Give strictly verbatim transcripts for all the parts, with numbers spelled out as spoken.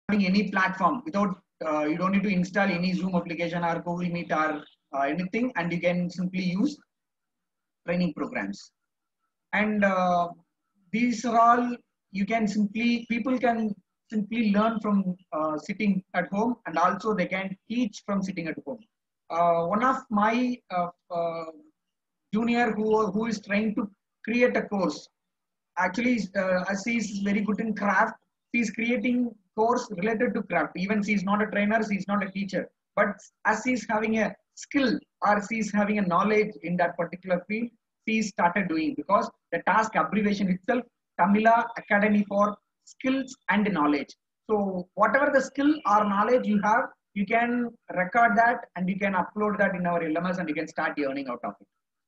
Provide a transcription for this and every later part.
having any platform without, uh, you don't need to install any Zoom application or Google Meet or uh, anything, and you can simply use training programs. And uh, these are all, you can simply, people can simply learn from uh, sitting at home, and also they can teach from sitting at home. Uh, one of my uh, uh, junior who, who is trying to create a course, actually, uh, as he is very good in craft, he is creating course related to craft. Even she is not a trainer, she is not a teacher, but as he is having a skill or she is having a knowledge in that particular field, she started doing, because the task abbreviation itself, Tamila Academy for Skills and Knowledge. So whatever the skill or knowledge you have, you can record that and you can upload that in our L M S and you can start earning out of it.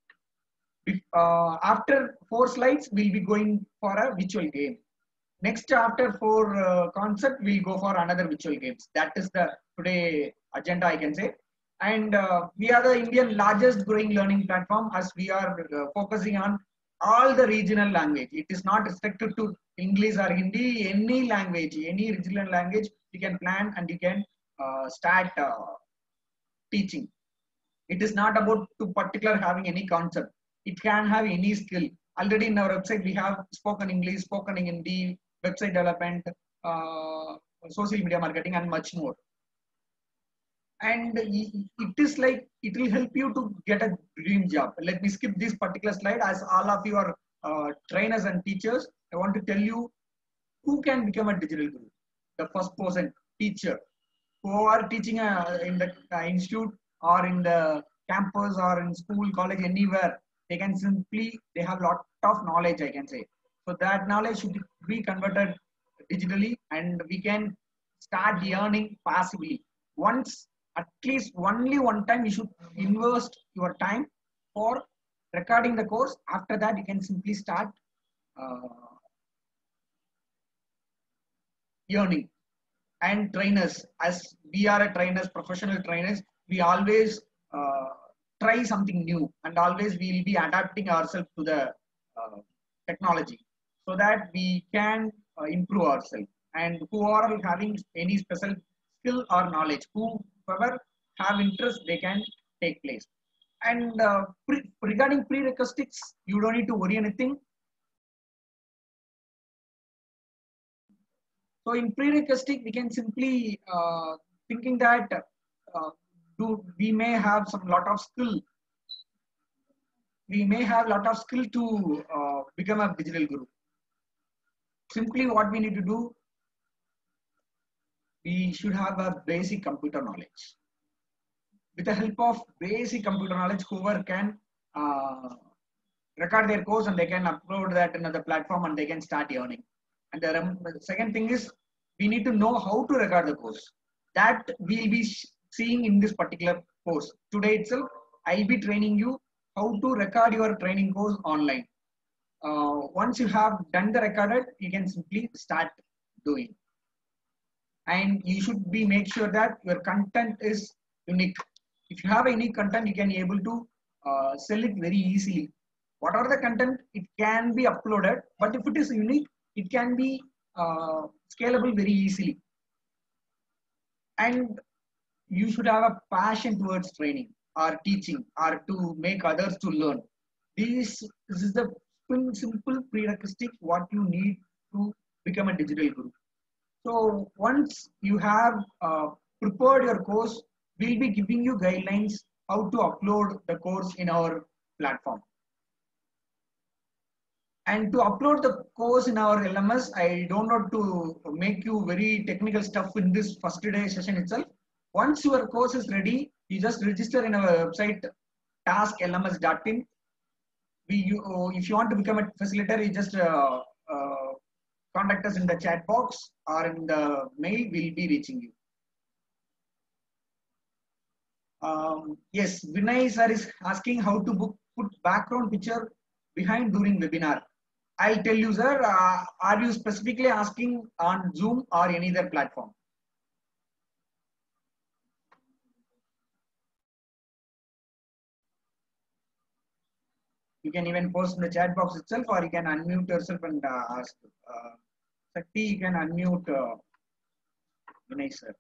Uh, after four slides, we'll be going for a virtual game. Next, after four uh, concept, we'll go for another virtual games. That is the today agenda, I can say. And uh, we are the Indian largest growing learning platform, as we are uh, focusing on all the regional language. It is not restricted to English or Hindi, any language, any regional language, you can plan and you can uh, start uh, teaching. It is not about to particular having any concept. It can have any skill. Already in our website, we have spoken English, spoken in Hindi, website development, uh, social media marketing, and much more. And it is like, it will help you to get a dream job. Let me skip this particular slide, as all of you are uh, trainers and teachers. I want to tell you who can become a digital guru. The first person, teacher, who are teaching uh, in the uh, institute or in the campus or in school, college, anywhere. They can simply, they have lot of knowledge, I can say. So that knowledge should be converted digitally, and we can start earning passively. Once, at least only one time, you should invest your time for recording the course. After that, you can simply start uh, earning. And trainers, as we are a trainers, professional trainers, we always uh, try something new, and always we will be adapting ourselves to the uh, technology, so that we can uh, improve ourselves. And who are having any special skill or knowledge, whoever have interest, they can take place. And uh, pre regarding prerequisites, you don't need to worry anything. So in prerequisite, we can simply uh, thinking that uh, do we may have some lot of skill. We may have lot of skill to uh, become a digital guru. Simply what we need to do, we should have a basic computer knowledge. With the help of basic computer knowledge, whoever can uh, record their course and they can upload that in another platform and they can start earning. And the, um, the second thing is, we need to know how to record the course. That we'll be seeing in this particular course. Today itself, I'll be training you how to record your training course online. Uh, once you have done the recorded, you can simply start doing. And you should be make sure that your content is unique. If you have any content, you can be able to uh, sell it very easily. Whatever the content, it can be uploaded, but if it is unique, it can be uh, scalable very easily. And you should have a passion towards training or teaching or to make others to learn. This, this is the simple prerequisite what you need to become a digital guru. So once you have uh, prepared your course, we'll be giving you guidelines how to upload the course in our platform. And to upload the course in our L M S, I don't want to make you very technical stuff in this first day session itself. Once your course is ready, you just register in our website, task L M S dot in. We, you, if you want to become a facilitator, you just uh, uh, contact us in the chat box or in the mail, we'll be reaching you. Um, yes, Vinay sir is asking how to book, put background picture behind during webinar. I'll tell you, sir, uh, are you specifically asking on Zoom or any other platform? You can even post in the chat box itself, or you can unmute yourself and uh, ask. Uh, Sakti, you can unmute. Uh, Vinay sir.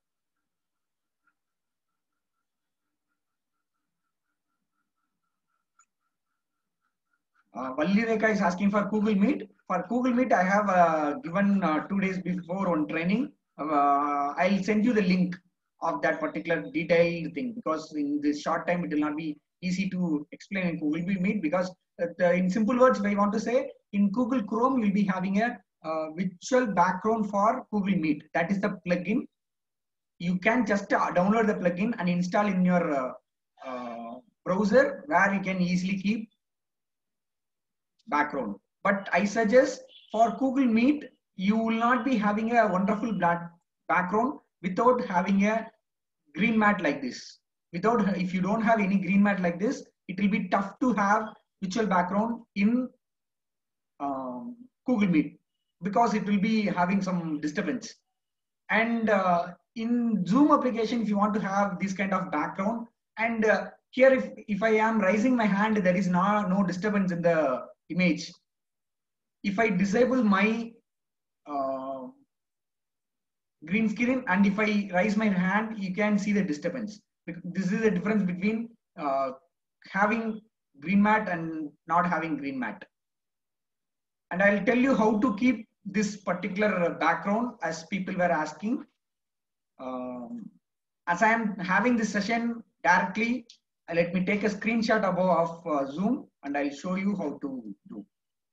Uh, Valli Rekha is asking for Google Meet. For Google Meet, I have uh, given uh, two days before on training. Uh, I'll send you the link of that particular detailed thing, because in this short time it will not be easy to explain in Google Meet, because uh, the, in simple words, if I want to say, in Google Chrome, you'll be having a uh, virtual background for Google Meet. That is the plugin. You can just uh, download the plugin and install in your uh, uh, browser, where you can easily keep background. But I suggest for Google Meet, you will not be having a wonderful black background without having a green mat like this. Without, if you don't have any green mat like this, it will be tough to have virtual background in um, Google Meet, because it will be having some disturbance. And uh, in Zoom application, if you want to have this kind of background, and uh, here if, if I am raising my hand, there is no, no disturbance in the image. If I disable my uh, green screen and if I raise my hand, you can see the disturbance. This is the difference between uh, having green mat and not having green mat. And I'll tell you how to keep this particular background, as people were asking. Um, as I am having this session directly, uh, let me take a screenshot above of uh, Zoom and I'll show you how to do.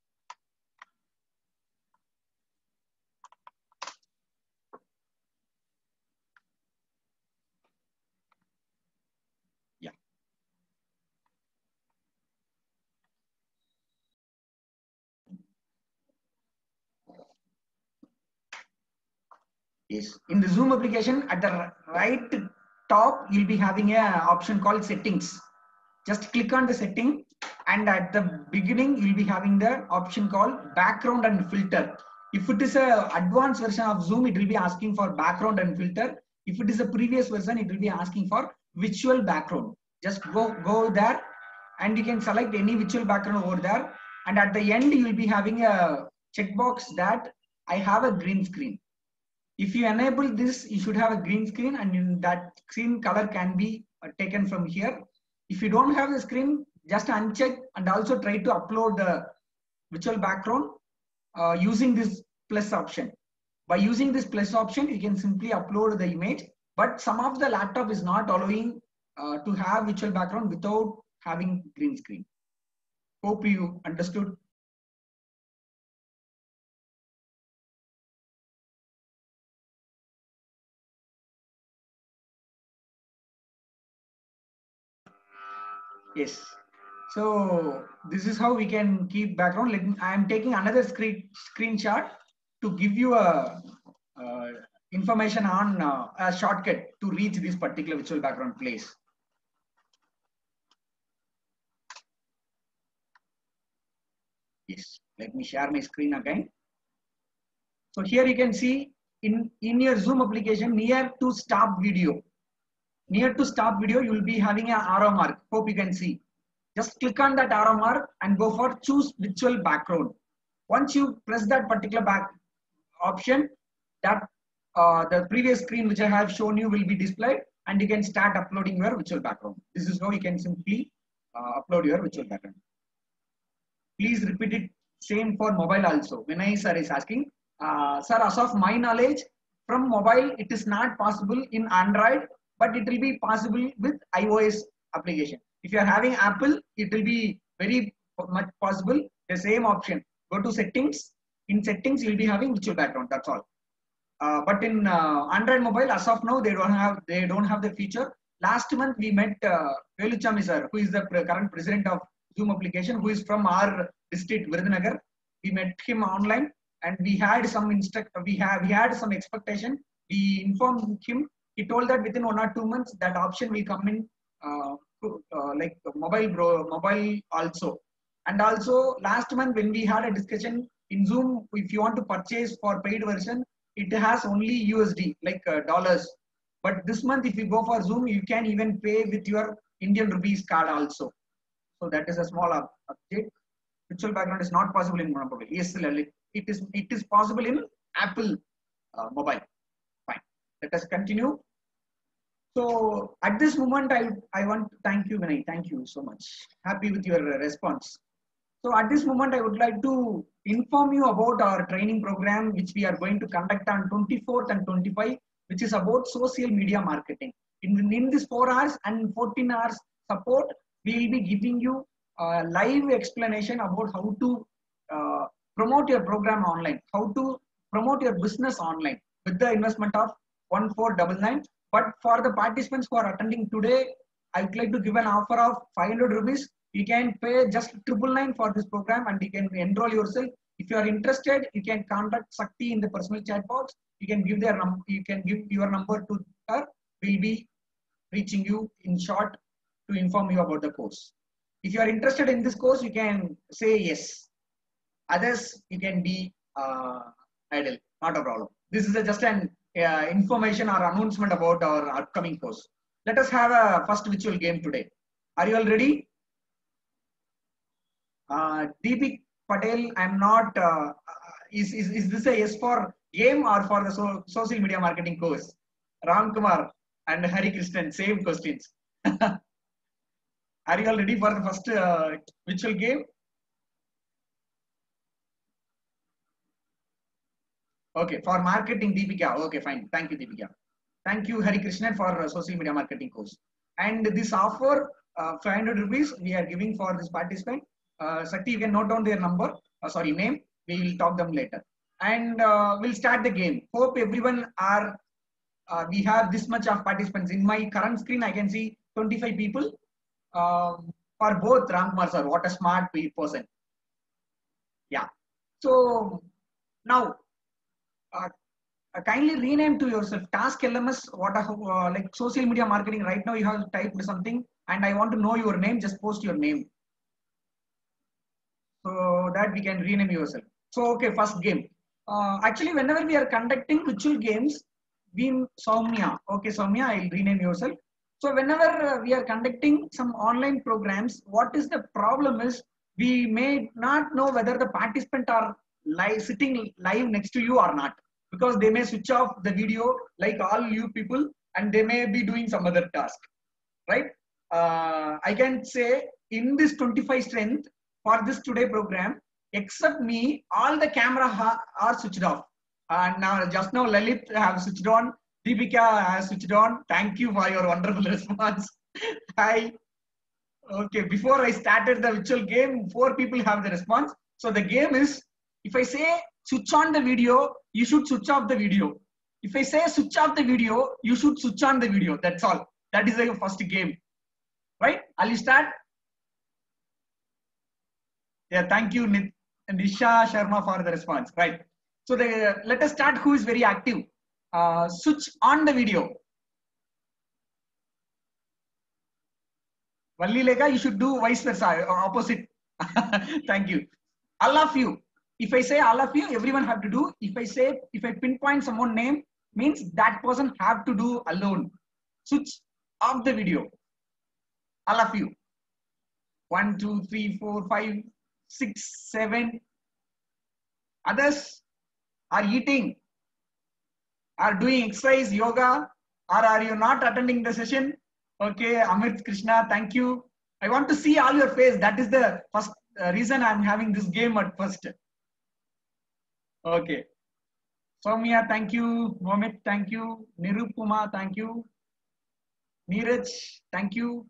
Yeah. Yes. In the Zoom application, at the right top, you'll be having a option called settings. Just click on the setting, and at the beginning, you'll be having the option called background and filter. If it is a advanced version of Zoom, it will be asking for background and filter. If it is a previous version, it will be asking for virtual background. Just go, go there and you can select any virtual background over there. And at the end, you will be having a checkbox that I have a green screen. If you enable this, you should have a green screen, and that screen color can be taken from here. If you don't have the screen, just uncheck and also try to upload the virtual background uh, using this plus option. By using this plus option, you can simply upload the image, but some of the laptop is not allowing uh, to have virtual background without having green screen. Hope you understood. Yes. So this is how we can keep background. Let me, I am taking another screen screenshot to give you a uh, information on uh, a shortcut to reach this particular virtual background place. Yes. Let me share my screen again. So here you can see in in your Zoom application, near to stop video. Near to stop video, you will be having an arrow mark. Hope you can see. Just click on that arrow mark and go for choose virtual background. Once you press that particular back option, that uh, the previous screen which I have shown you will be displayed, and you can start uploading your virtual background. This is how you can simply uh, upload your virtual background. Please repeat it same for mobile also. Vinay sir is asking, uh, sir, as of my knowledge, from mobile it is not possible in Android, but it will be possible with iOS application. If you are having Apple, it will be very much possible. The same option. Go to settings. In settings, you'll be having virtual background. That's all. Uh, but in uh, Android mobile, as of now, they don't have they don't have the feature. Last month we met uh, Veluchami sir, who is the current president of Zoom application, who is from our district, Virudhunagar. We met him online, and we had some instruct. We have we had some expectation. We informed him. He told that within one or two months that option will come in. Uh, uh, like mobile bro, mobile also. And also last month when we had a discussion in Zoom, if you want to purchase for paid version, it has only U S D, like uh, dollars. But this month, if you go for Zoom, you can even pay with your Indian rupees card also. So that is a small update. Virtual background is not possible in mobile. Yes, it is. It is possible in Apple uh, mobile. Fine. Let us continue. So at this moment, I, I want to thank you, Vinay. Thank you so much. Happy with your response. So at this moment, I would like to inform you about our training program, which we are going to conduct on twenty-fourth and twenty-fifth, which is about social media marketing. In, in this four hours and fourteen hours support, we will be giving you a live explanation about how to uh, promote your program online, how to promote your business online with the investment of one four nine nine. But for the participants who are attending today, I would like to give an offer of five hundred rupees. You can pay just triple nine for this program and you can enroll yourself. If you are interested, you can contact Sakti in the personal chat box. You can give their num you can give your number to her. We'll be reaching you in short to inform you about the course. If you are interested in this course, you can say yes. Others, you can be uh, idle. Not a problem. This is a, just an uh, information or announcement about our upcoming course. Let us have a first virtual game today. Are you all ready? Uh, D P Patel, I'm not, uh, is, is, is this a yes for game or for the so, social media marketing course? Ram Kumar and Hari Krishnan, same questions. Are you all ready for the first uh, virtual game? Okay, for marketing, Deepika. Okay, fine. Thank you, Deepika. Thank you, Hari Krishnan, for uh, social media marketing course. And this offer, uh, five hundred rupees, we are giving for this participant. Uh, Sakti, you can note down their number, uh, sorry, name. We will talk them later. And uh, we'll start the game. Hope everyone are, uh, we have this much of participants. In my current screen, I can see twenty-five people um, for both Ramkumar sir. What a smart person. Yeah. So now, uh, uh, kindly rename to yourself Task L M S. What are uh, like social media marketing right now? You have typed something, and I want to know your name. Just post your name, so that we can rename yourself. So okay, first game. Uh, actually, whenever we are conducting virtual games, we Soumya. Okay, Soumya, I'll rename yourself. So whenever uh, we are conducting some online programs, what is the problem is we may not know whether the participant are live sitting live next to you or not, because they may switch off the video like all you people and they may be doing some other task, right? Uh, I can say in this twenty-five strength for this today program, except me, all the camera are switched off. And uh, now just now Lalit have switched on, Deepika has switched on. Thank you for your wonderful response. Hi. Okay, before I started the virtual game, four people have the response. So the game is, if I say switch on the video, you should switch off the video. If I say switch off the video, you should switch on the video. That's all. That is the first game. Right? I'll start. Yeah, thank you, Nisha Sharma, for the response. Right. So the, let us start who is very active. Uh, switch on the video. Valli Lega, you should do vice versa, opposite. Thank you. All of you. If I say all of you, everyone have to do. If I say, if I pinpoint someone name, means that person have to do alone. Switch off the video. All of you. One, two, three, four, five, six, seven. Others are eating, are doing exercise, yoga, or are you not attending the session? Okay, Amit Krishna, thank you. I want to see all your face. That is the first uh, reason I'm having this game at first. Okay. Soumya, thank you. Mohammed, thank you. Nirupuma, thank you. Neeraj, thank you.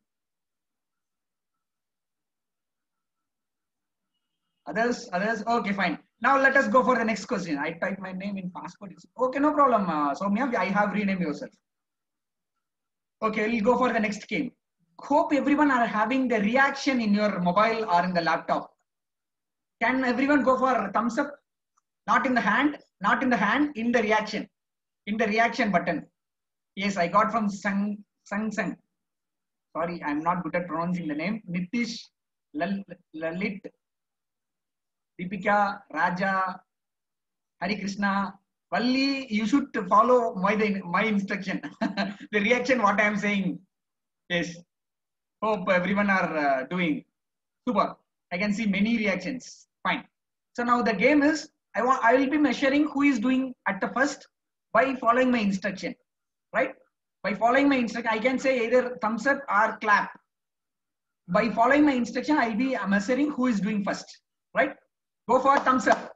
Others, others. Okay, fine. Now let us go for the next question. I type my name in passport. Okay, no problem. Uh, Soumya, I have renamed yourself. Okay, we'll go for the next game. Hope everyone are having the reaction in your mobile or in the laptop. Can everyone go for thumbs up? Not in the hand, not in the hand, in the reaction. In the reaction button. Yes, I got from Sang Sang Sang. Sorry, I'm not good at pronouncing the name. Nitish, Lal, Lalit, Deepika, Raja, Hari Krishna, Valli, you should follow my, my instruction. The reaction, what I am saying. Yes. Hope everyone are uh, doing. Super. I can see many reactions. Fine. So now the game is, I want, I will be measuring who is doing at the first by following my instruction. right? By following my instruction, I can say either thumbs up or clap. By following my instruction, I'll be measuring who is doing first, right? Go for thumbs up.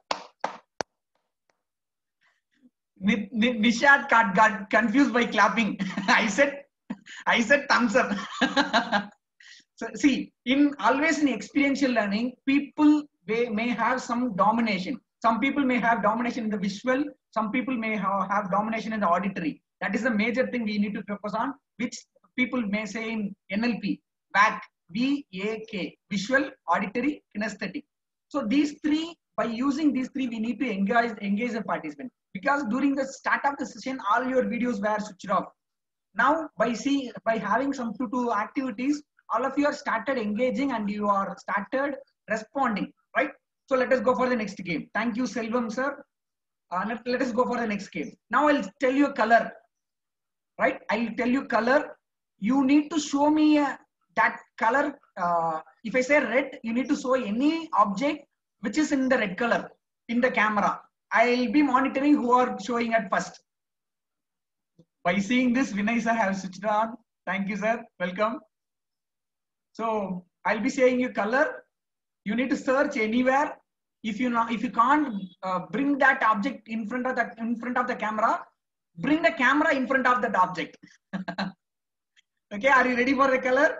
Nishad got, got confused by clapping. I said, I said thumbs up. So see, in always in experiential learning, people they may have some domination. Some people may have domination in the visual. Some people may have, have domination in the auditory. That is the major thing we need to focus on, which people may say in N L P, V A C, V A K, visual, auditory, kinesthetic. So these three, by using these three, we need to engage, engage the participant. Because during the start of the session, all your videos were switched off. Now, by seeing, by having some two, two activities, all of you are started engaging and you are started responding, right? So let us go for the next game. Thank you, Selvam sir. Uh, let, let us go for the next game. Now I'll tell you a color, right? I'll tell you color. You need to show me uh, that color. Uh, if I say red, you need to show any object which is in the red color in the camera. I'll be monitoring who are showing at first. By seeing this, Vinay sir have switched on. Thank you, sir. Welcome. So I'll be saying you color. You need to search anywhere. If you know, if you can't uh, bring that object in front of the in front of the camera, bring the camera in front of that object. Okay, are you ready for the color?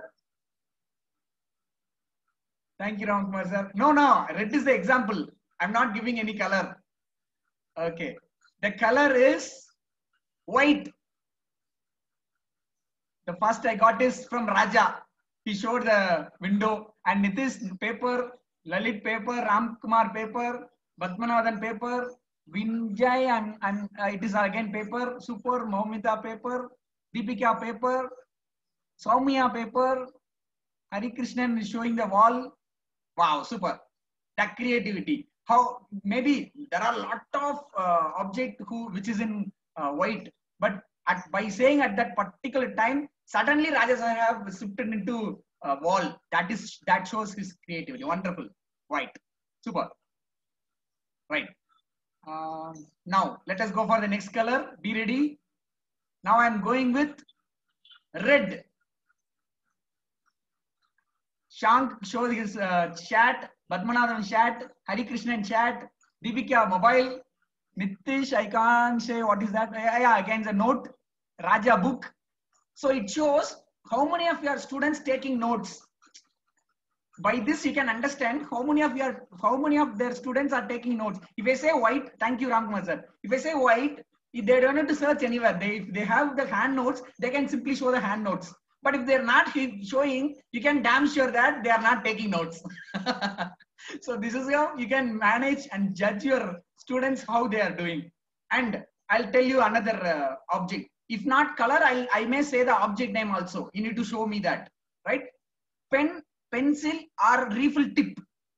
Thank you, Ramkumar sir. No, no, red is the example. I'm not giving any color. Okay, the color is white. The first I got is from Raja. He showed the window, and Nitish paper, Lalit paper, Ramkumar paper, Batmanathan paper, Vinjay and, and uh, it is again paper, Super, Mohamita paper, Deepika paper, Soumya paper, Hari Krishnan is showing the wall. Wow, super. That creativity. How maybe there are a lot of uh, object who which is in uh, white, but at, by saying at that particular time, suddenly Raja have shifted into a wall. That is that shows his creativity. Wonderful. White. Super. Right. Um, now let us go for the next color. Be ready. Now I am going with red. Shank shows his uh, chat. Padmanathan chat. Hari Krishnan chat. Deepika mobile. Nitish, I can't say what is that. Yeah, yeah, again the note. Raja book. So it shows how many of your students taking notes. By this you can understand how many of your how many of their students are taking notes. If I say white, thank you Ramkumar sir. If I say white, if they don't have to search anywhere. They if they have the hand notes, they can simply show the hand notes. But if they're not showing, you can damn sure that they are not taking notes. So this is how you can manage and judge your students how they are doing. And I'll tell you another uh, object. If not color, I, I may say the object name also. You need to show me that, right? Pen, pencil or refill tip.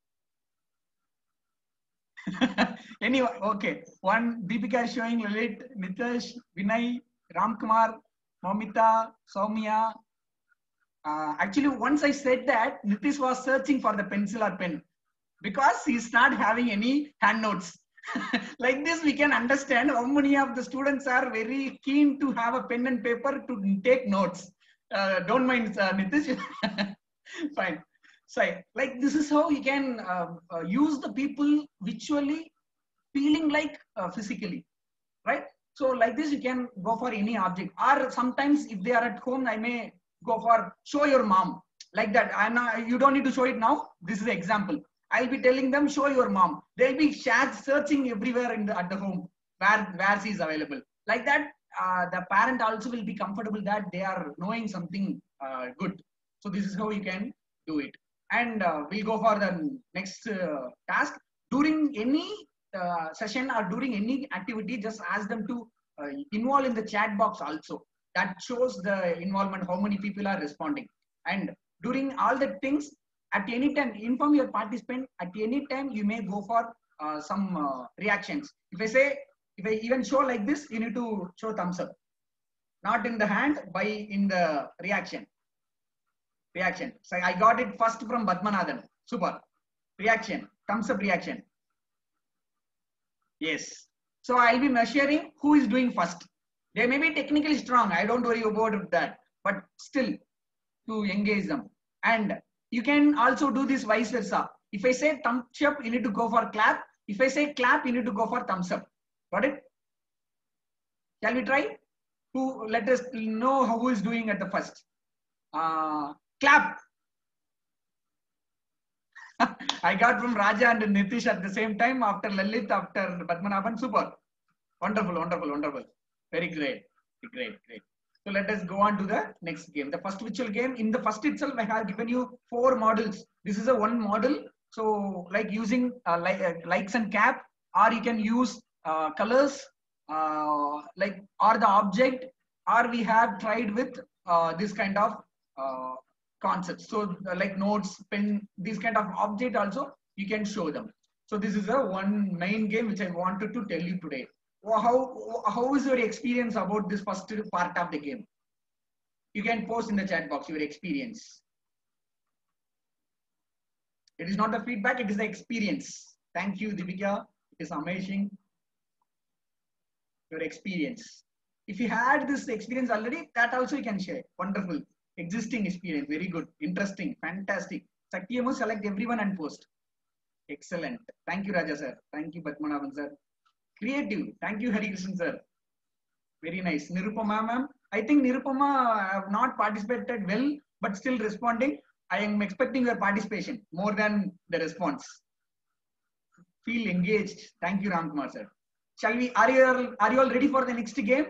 Anyway, okay. One, Deepika is showing Lalit, Nitish, Vinay, Ramkumar, Momita, Soumya. Uh, actually, once I said that, Nitish was searching for the pencil or pen because he's not having any hand notes. Like this, we can understand how many of the students are very keen to have a pen and paper to take notes. Uh, don't mind, uh, Nitish. Fine. So, like this is how you can uh, uh, use the people visually, feeling like uh, physically, right? So, like this, you can go for any object. Or sometimes, if they are at home, I may go for show your mom, like that. I'm not, you don't need to show it now. This is the example. I'll be telling them show your mom. They'll be searching everywhere in the, at the home where where she is available. Like that, uh, the parent also will be comfortable that they are knowing something uh, good. So this is how you can do it. And uh, we'll go for the next uh, task. During any uh, session or during any activity, just ask them to uh, involve in the chat box also. That shows the involvement, how many people are responding. And during all the things, at any time, inform your participant. At any time, you may go for uh, some uh, reactions. If I say, if I even show like this, you need to show thumbs up. Not in the hand, by in the reaction. Reaction. So I got it first from Padmanathan. Super. Reaction. Thumbs up reaction. Yes. So I'll be measuring who is doing first. They may be technically strong. I don't worry about that. But still, to engage them. And you can also do this vice versa. If I say thumbs up, you need to go for clap. If I say clap, you need to go for thumbs up. Got it? Shall we try? To let us know how who is doing at the first. Uh, clap. I got from Raja and Nitish at the same time, after Lalit, after Padmanabhan. Super. Wonderful, wonderful, wonderful. Very great. Great, great. So let us go on to the next game. The first virtual game. In the first itself, I have given you four models. This is a one model. So like using uh, like, uh, likes and cap, or you can use uh, colors, uh, like or the object, or we have tried with uh, this kind of uh, concepts. So uh, like notes, pen, this kind of object also you can show them. So this is a one main game which I wanted to tell you today. How, how is your experience about this first part of the game? You can post in the chat box your experience. It is not the feedback, it is the experience. Thank you, Deepika. It is amazing. Your experience. If you had this experience already, that also you can share. Wonderful. Existing experience. Very good. Interesting. Fantastic. Satyamu, select everyone and post. Excellent. Thank you, Raja sir. Thank you, Padmanabhan sir. Creative. Thank you, Hari Krishnan sir. Very nice. Nirupama ma'am. I think Nirupama have not participated well, but still responding. I am expecting your participation more than the response. Feel engaged. Thank you, Ramkumar sir. Shall we? Are you all, are you all ready for the next game?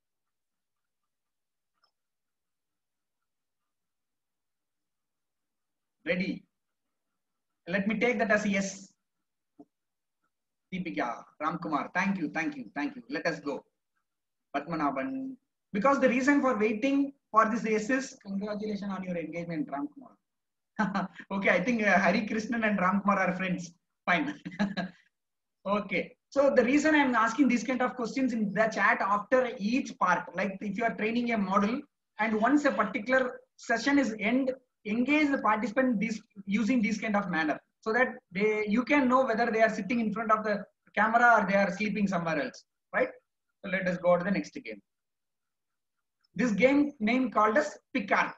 Ready. Let me take that as a yes. Deepika, Ramkumar, thank you, thank you, thank you. Let us go. Padmanabhan. Because the reason for waiting for this race is congratulations on your engagement, Ramkumar. Okay, I think uh, Hari Krishnan and Ramkumar are friends. Fine. Okay. So the reason I'm asking these kind of questions in the chat after each part, like if you are training a model and once a particular session is end, engage the participant this, using this kind of manner, so that they you can know whether they are sitting in front of the camera or they are sleeping somewhere else, right? So let us go to the next game. This game name called as Picart.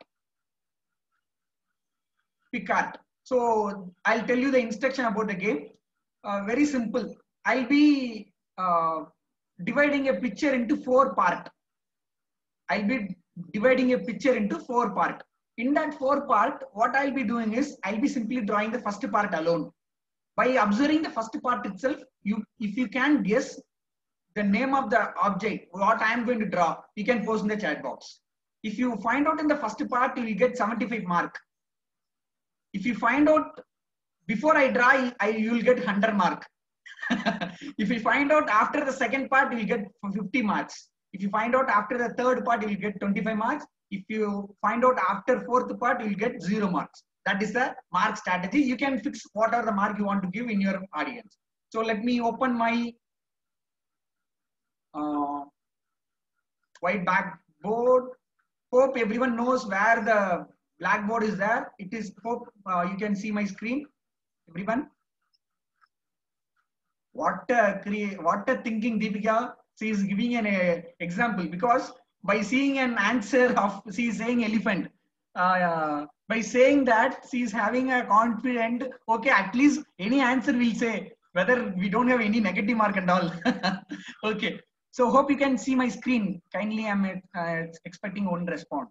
Picart. So I'll tell you the instruction about the game. Uh, very simple. I'll be uh, dividing a picture into four parts. I'll be dividing a picture into four parts. In that four part, what I'll be doing is I'll be simply drawing the first part alone. By observing the first part itself, you if you can guess the name of the object, what I am going to draw, you can post in the chat box. If you find out in the first part, you will get seventy-five mark. If you find out before I draw, I you will get one hundred mark. If you find out after the second part, you will get fifty marks. If you find out after the third part, you will get twenty-five marks. If you find out after fourth part, you will get zero marks. That is the mark strategy. You can fix what are the mark you want to give in your audience. So let me open my uh, white backboard. Hope everyone knows where the blackboard is there. It is, hope uh, you can see my screen. Everyone. What a, what a thinking, Deepika. She is giving an uh, example, because by seeing an answer of, she is saying elephant. Uh, by saying that, she is having a confident, okay, at least any answer will say, whether we don't have any negative mark and all. Okay. So hope you can see my screen. Kindly, I'm uh, expecting one response.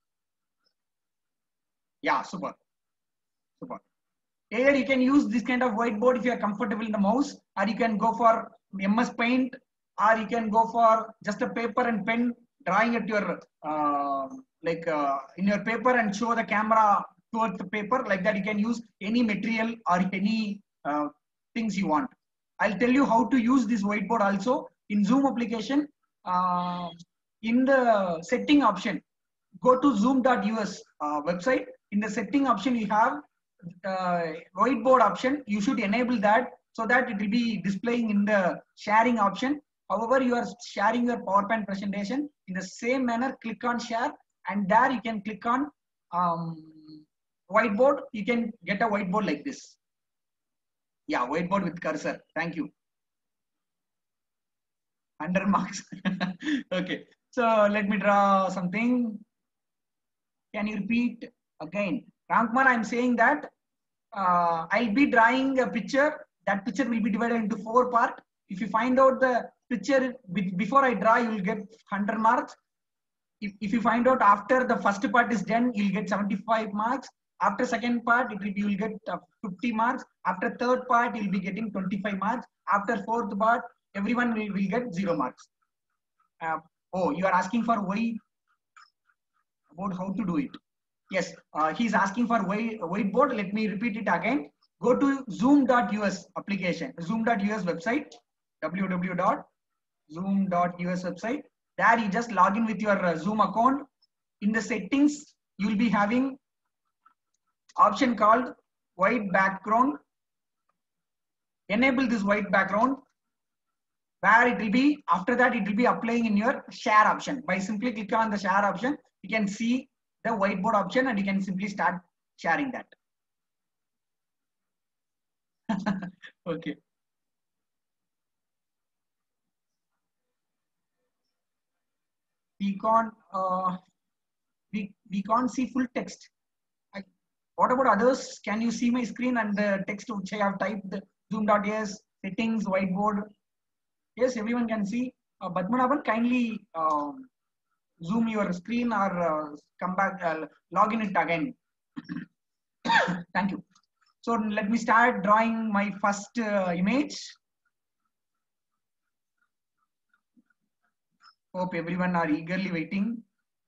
Yeah, super. Super. Either you can use this kind of whiteboard if you are comfortable in the mouse, or you can go for M S Paint, or you can go for just a paper and pen, drawing at your uh, like uh, in your paper and show the camera towards the paper. Like that, you can use any material or any uh, things you want. I'll tell you how to use this whiteboard also in Zoom application. Uh, in the setting option, go to zoom dot U S uh, website. In the setting option, you have uh, whiteboard option. You should enable that so that it will be displaying in the sharing option. However, you are sharing your PowerPoint presentation in the same manner, click on share, and there you can click on um, whiteboard. You can get a whiteboard like this. Yeah, whiteboard with cursor. Thank you. one hundred marks. Okay. So let me draw something. Can you repeat again? Ramkumar, I'm saying that uh, I'll be drawing a picture. That picture will be divided into four parts. If you find out the picture before I draw, you will get one hundred marks. If, if you find out after the first part is done, you'll get seventy-five marks. After second part, it will, you will get uh, fifty marks. After third part, you'll be getting twenty-five marks. After fourth part, everyone will, will get zero marks. Uh, oh, you are asking for why, about how to do it. Yes, uh, he's asking for white, whiteboard. Let me repeat it again. Go to zoom dot U S application, zoom dot U S website, w w w dot zoom dot U S website. There you just log in with your uh, Zoom account. In the settings, you will be having option called white background. Enable this white background, where it will be, after that it will be applying in your share option. By simply click on the share option, you can see the whiteboard option and you can simply start sharing that. Okay. We can't, uh, we, we can't see full text. I, what about others? Can you see my screen and the text which I have typed? zoom dot U S, settings, whiteboard. Yes, everyone can see. Uh, Badmanaban, kindly um, zoom your screen or uh, come back, uh, log in it again. Thank you. So let me start drawing my first uh, image. Hope everyone are eagerly waiting.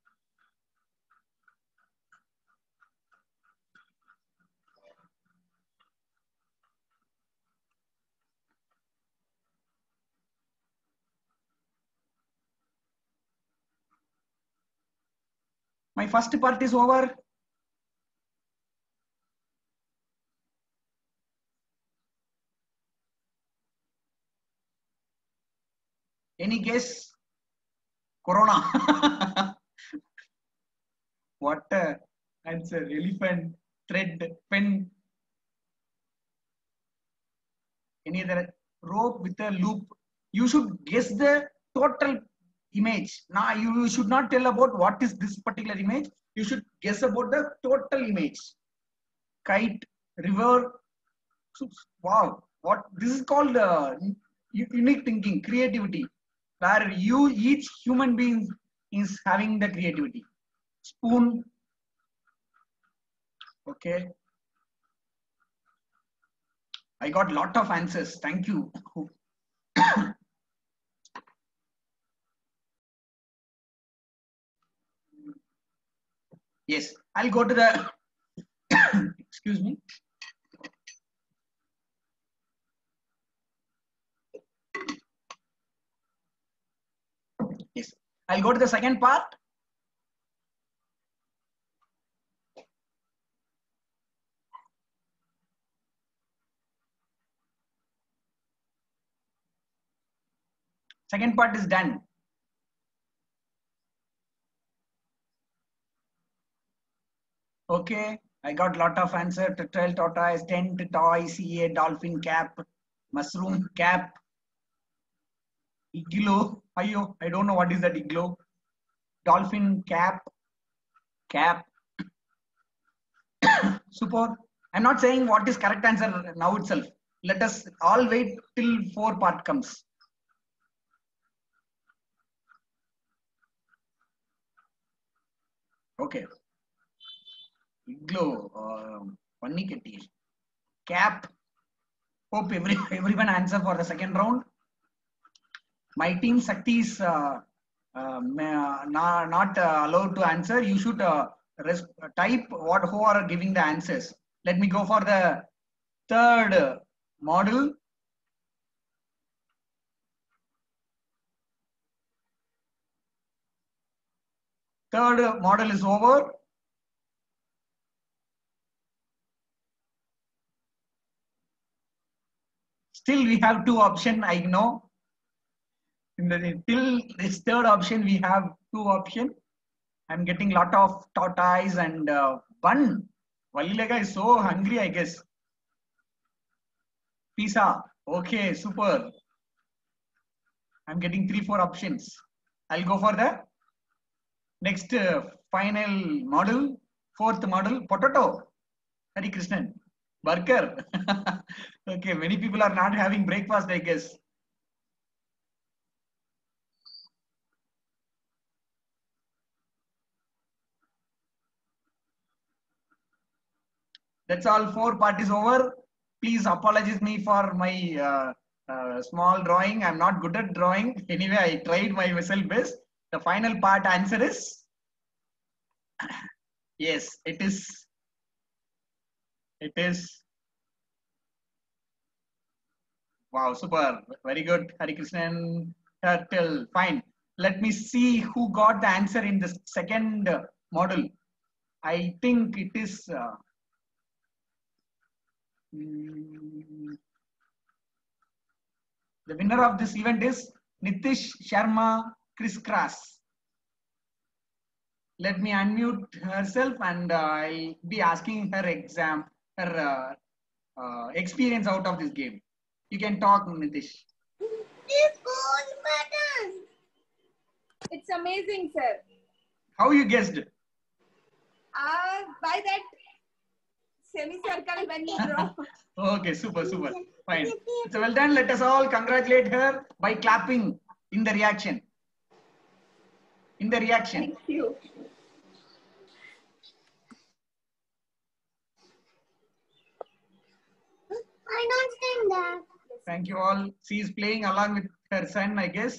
My first part is over. Any guess? Corona. What uh, answer? Elephant, thread, pen. Any other? Rope with a loop. You should guess the total image. Now you should not tell about what is this particular image. You should guess about the total image. Kite, river. Wow, what this is called uh, unique thinking, creativity, where you each human being is having the creativity. Spoon. Okay. I got lot of answers. Thank you. Yes, I'll go to the, excuse me. Yes, I'll go to the second part. Second part is done. Okay, I got lot of answer. Turtle, tortoise, tent, toy, C A, dolphin, cap, mushroom, cap, igloo. Ayo, I don't know what is that igloo. Dolphin, cap, cap. Super. I'm not saying what is correct answer now itself. Let us all wait till four part comes. Okay. Igloo, Panni Ketti, cap. Hope every, everyone answer for the second round. My team Sakti is uh, uh, not, not uh, allowed to answer. You should uh, type what who are giving the answers. Let me go for the third model. Third model is over. Still we have two options, I know. In the, till this third option, we have two options. I'm getting lot of tortoise and uh, bun. Valilega is so hungry, I guess. Pizza. Okay, super. I'm getting three, four options. I'll go for the Next uh, final model, fourth model, potato. Hari Krishnan, burger. Okay, many people are not having breakfast, I guess. That's all. Four parties over. Please apologize me for my uh, uh, small drawing. I'm not good at drawing. Anyway, I tried my myself best. The final part answer is yes. It is. It is. Wow, super. Very good, Hari Krishnan. Turtle. Fine. Let me see who got the answer in the second uh, model. I think it is. Uh, mm, the winner of this event is Nitish Sharma Crisscross. Let me unmute herself and uh, I'll be asking her exam, her uh, uh, experience out of this game. You can talk, Nitish. This goes button. It's amazing, sir. How you guessed? Uh, by that semicircle when you draw. Okay, super, super. Fine. So well done. Let us all congratulate her by clapping in the reaction. In the reaction. Thank you. I don't think that. Thank you all. She is playing along with her son, I guess.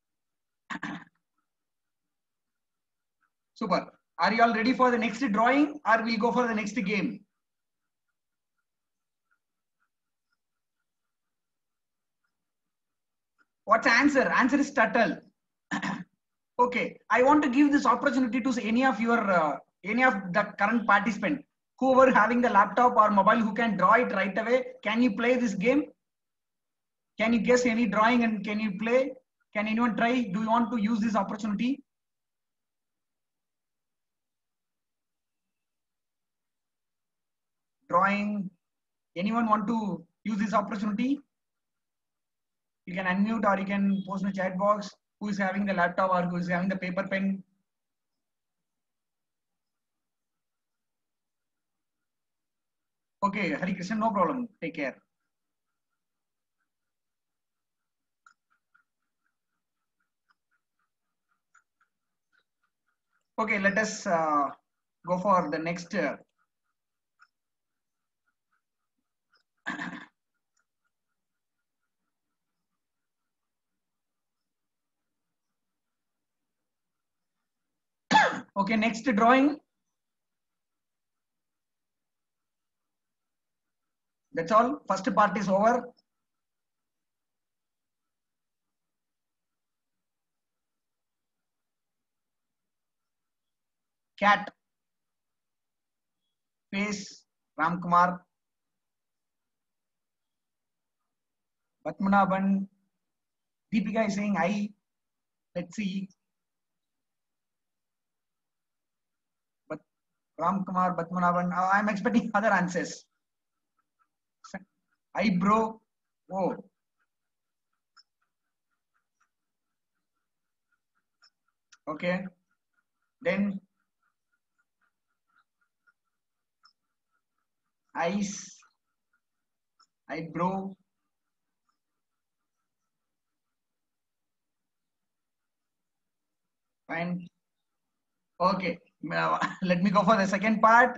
Super. Are you all ready for the next drawing or we'll go for the next game? What's the answer? Answer is turtle. Okay. I want to give this opportunity to any of your, uh, any of the current participant, whoever having the laptop or mobile who can draw it right away. Can you play this game? Can you guess any drawing and can you play? Can anyone try? Do you want to use this opportunity? Drawing. Anyone want to use this opportunity? You can unmute or you can post in the chat box who is having the laptop or who is having the paper pen. Okay, Hari Krishnan, no problem. Take care. Okay, let us uh, go for the next. Uh, okay, next drawing. That's all. First part is over. Cat. Face. Ramkumar. Batmanaban. Deepika is saying I. Let's see. But Ramkumar, Batmanaban. Uh, I'm expecting other answers. Eyebrow. Oh. Okay. Then eyes. Eyebrow. Fine. Okay. Now, let me go for the second part.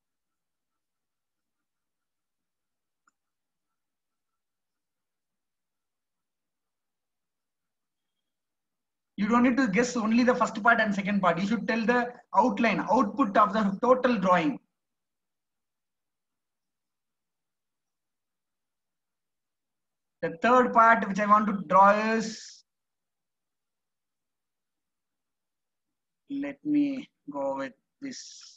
You don't need to guess only the first part and second part. You should tell the outline, output of the total drawing. The third part which I want to draw is, let me go with this.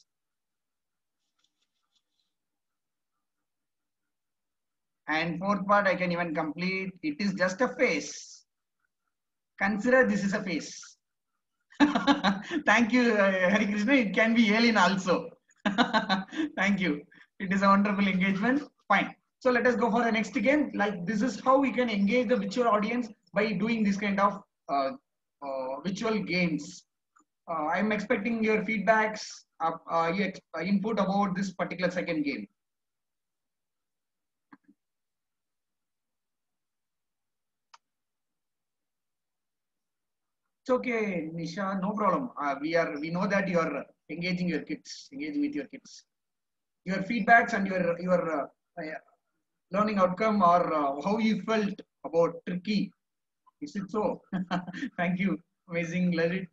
And fourth part I can even complete. It is just a face. Consider this is a face. Thank you, uh, Hari Krishna. It can be alien also. Thank you. It is a wonderful engagement. Fine. So let us go for the next game. Like this is how we can engage the virtual audience by doing this kind of uh, uh, virtual games. Uh, I'm expecting your feedbacks, uh, uh, your input about this particular second game. It's okay, Nisha, no problem. Uh, we are, we know that you are engaging your kids, engaging with your kids. Your feedbacks and your your uh, uh, learning outcome or uh, how you felt about Tricky. Is it so? Thank you. Amazing, Lalit.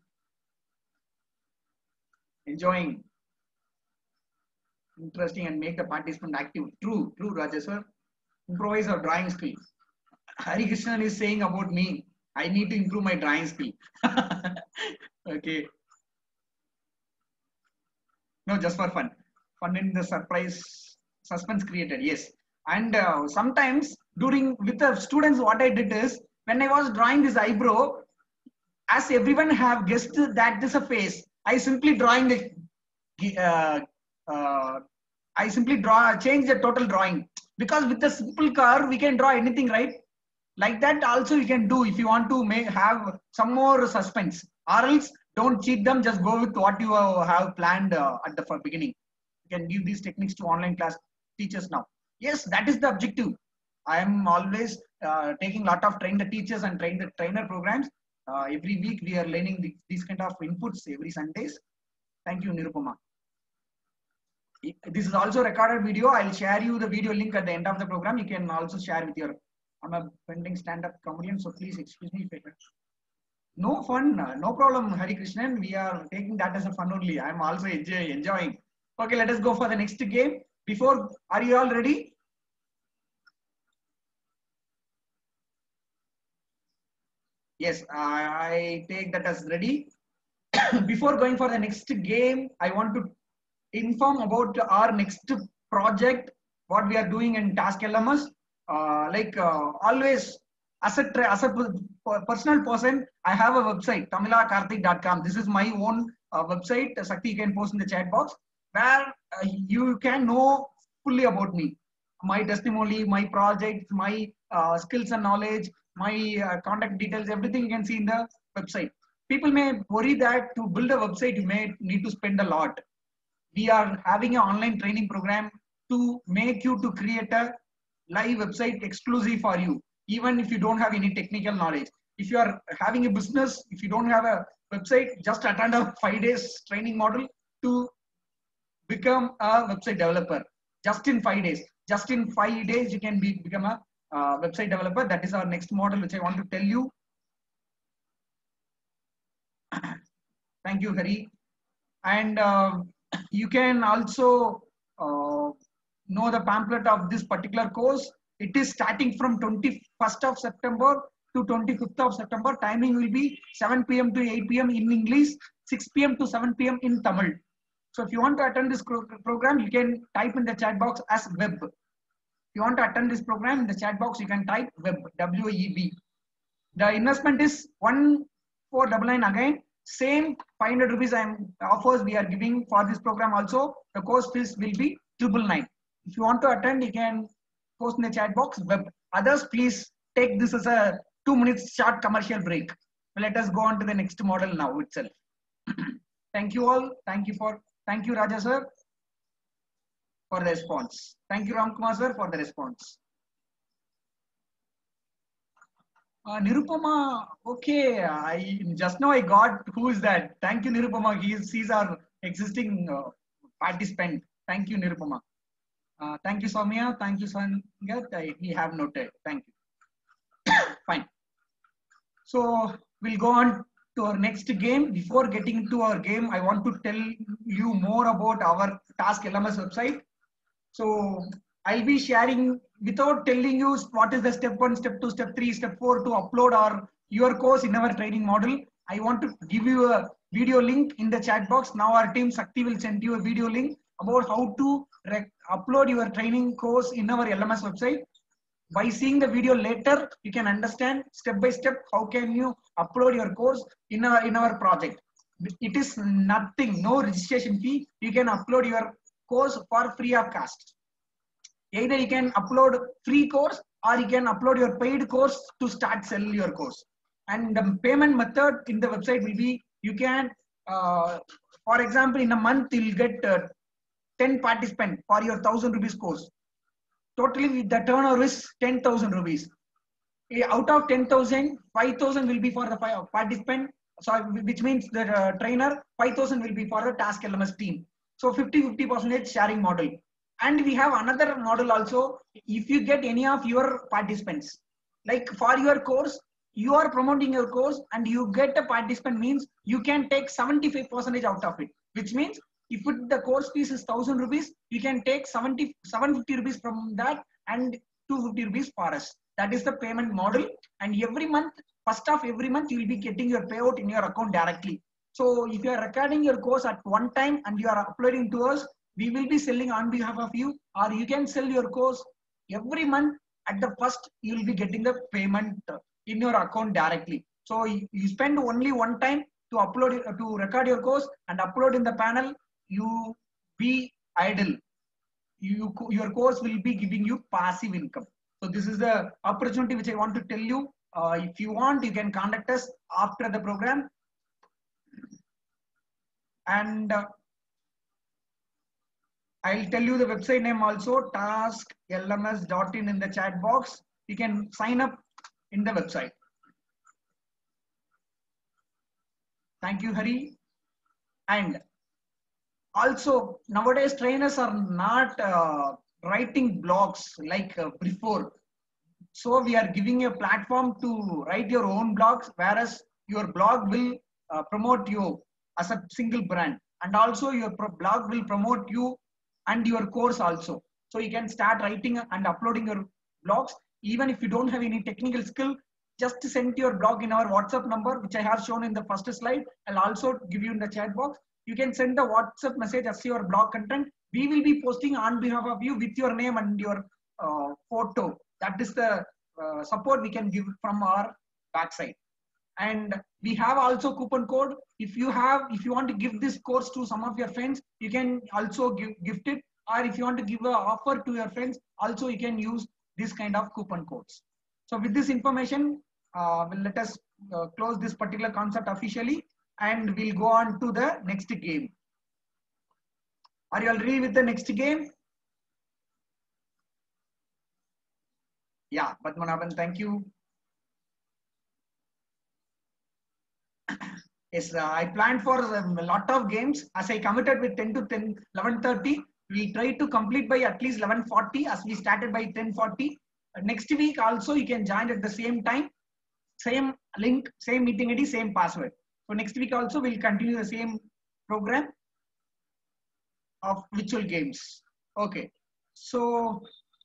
Enjoying, interesting, and make the participant active. True, true, Rajesh sir. Improvise our drawing skill. Hari Krishnan is saying about me. I need to improve my drawing skill. Okay. No, just for fun. Fun in the surprise suspense created. Yes. And uh, sometimes during with the students, what I did is when I was drawing this eyebrow, as everyone have guessed that this is a face, I simply drawing the uh, uh, I simply draw change the total drawing, because with the simple curve we can draw anything, right? Like that also you can do if you want to make have some more suspense, or else don't cheat them, just go with what you have planned uh, at the beginning. You can give these techniques to online class teachers now. Yes, that is the objective. I am always uh, taking a lot of train the teachers and train the trainer programs. Uh, every week we are learning the, these kind of inputs every Sundays. Thank you, Nirupama. This is also recorded video. I'll share you the video link at the end of the program. You can also share with your, I'm a pending stand-up comedian, so please excuse me if I, no fun, no problem, Hari Krishnan. We are taking that as a fun only. I'm also enjoy, enjoying. Okay, let us go for the next game. Before, are you all ready? Yes, I take that as ready. Before going for the next game, I want to inform about our next project, what we are doing in Task L M S. Uh, like uh, always, as a, as a personal person, I have a website, tamila karthik dot com. This is my own uh, website. Sakti, you can post in the chat box, where uh, you can know fully about me, my testimony, my project, my uh, skills and knowledge, my uh, contact details, everything you can see in the website. People may worry that to build a website, you may need to spend a lot. We are having an online training program to make you to create a live website exclusive for you, even if you don't have any technical knowledge. If you are having a business, if you don't have a website, just attend a five days training model to become a website developer. Just in five days, just in five days, you can be, become a uh, website developer. That is our next model, which I want to tell you. Thank you, Hari. And uh, you can also uh, know the pamphlet of this particular course. It is starting from twenty-first of September to twenty-fifth of September. Timing will be seven P M to eight P M in English, six P M to seven P M in Tamil. So if you want to attend this program, you can type in the chat box as web. If you want to attend this program, in the chat box, you can type web, W E B. The investment is one four nine nine again. Same five hundred rupees I am offers we are giving for this program also. The course fees will be triple nine. If you want to attend, you can post in the chat box web. Others, please take this as a two minutes short commercial break. Let us go on to the next model now itself. Thank you all. Thank you for, thank you Raja sir for the response. Thank you Ram Kumar sir for the response. Uh, Nirupama, okay, I just now I got who is that. Thank you, Nirupama. He is he's our existing uh, participant. Thank you, Nirupama. Uh, thank you, Soumya. Thank you, Sangat. We have noted. Thank you. Fine. So we'll go on to our next game. Before getting to our game, I want to tell you more about our Task L M S website. So I'll be sharing without telling you what is the step one, step two, step three, step four to upload our your course in our training model. I want to give you a video link in the chat box. Now our team Sakti will send you a video link about how to upload your training course in our L M S website. By seeing the video later, you can understand step by step how can you upload your course in our in our project. It is nothing, no registration fee. You can upload your course for free of cost. Either you can upload free course or you can upload your paid course to start sell your course. And the payment method in the website will be, you can uh, for example, in a month, you'll get uh, ten participants for your one thousand rupees course. Totally, the turnover is ten thousand rupees. Out of ten thousand, five thousand will be for the participant, so which means the uh, trainer, five thousand will be for the Task L M S team. So fifty fifty percent sharing model. And we have another model also. If you get any of your participants, like for your course, you are promoting your course and you get a participant, means you can take seventy-five percent out of it, which means if it, the course fees is one thousand rupees, you can take seventy, seven hundred fifty rupees from that and two hundred fifty rupees for us. That is the payment model. And every month, first of every month, you will be getting your payout in your account directly. So if you are recording your course at one time and you are uploading to us, we will be selling on behalf of you, or you can sell your course every month. At the first, you will be getting the payment in your account directly. So you spend only one time to upload it, to record your course and upload in the panel. You be idle. You, your course will be giving you passive income. So this is the opportunity which I want to tell you. Uh, if you want, you can contact us after the program. And uh, I'll tell you the website name also, task L M S dot in in the chat box. You can sign up in the website. Thank you, Hari. And also, nowadays trainers are not uh, writing blogs like uh, before. So we are giving a platform to write your own blogs, whereas your blog will uh, promote you as a single brand. And also your blog will promote you and your course also. So you can start writing and uploading your blogs. Even if you don't have any technical skill, just send your blog in our WhatsApp number, which I have shown in the first slide. I'll also give you in the chat box. You can send the WhatsApp message as your blog content. We will be posting on behalf of you with your name and your uh, photo. That is the uh, support we can give from our backside. And we have also coupon code. If you have, if you want to give this course to some of your friends, you can also give gift it. Or if you want to give an offer to your friends, also you can use this kind of coupon codes. So with this information, uh, we'll let us uh, close this particular concept officially, and we'll go on to the next game. Are you all ready with the next game? Yeah, Padmanabhan, thank you. Yes, uh, I planned for um, a lot of games. As I committed with ten to ten, eleven thirty, we try to complete by at least eleven forty, as we started by ten forty. Uh, next week also you can join at the same time, same link, same meeting I D, same password. So next week also we'll continue the same program of virtual games. Okay, so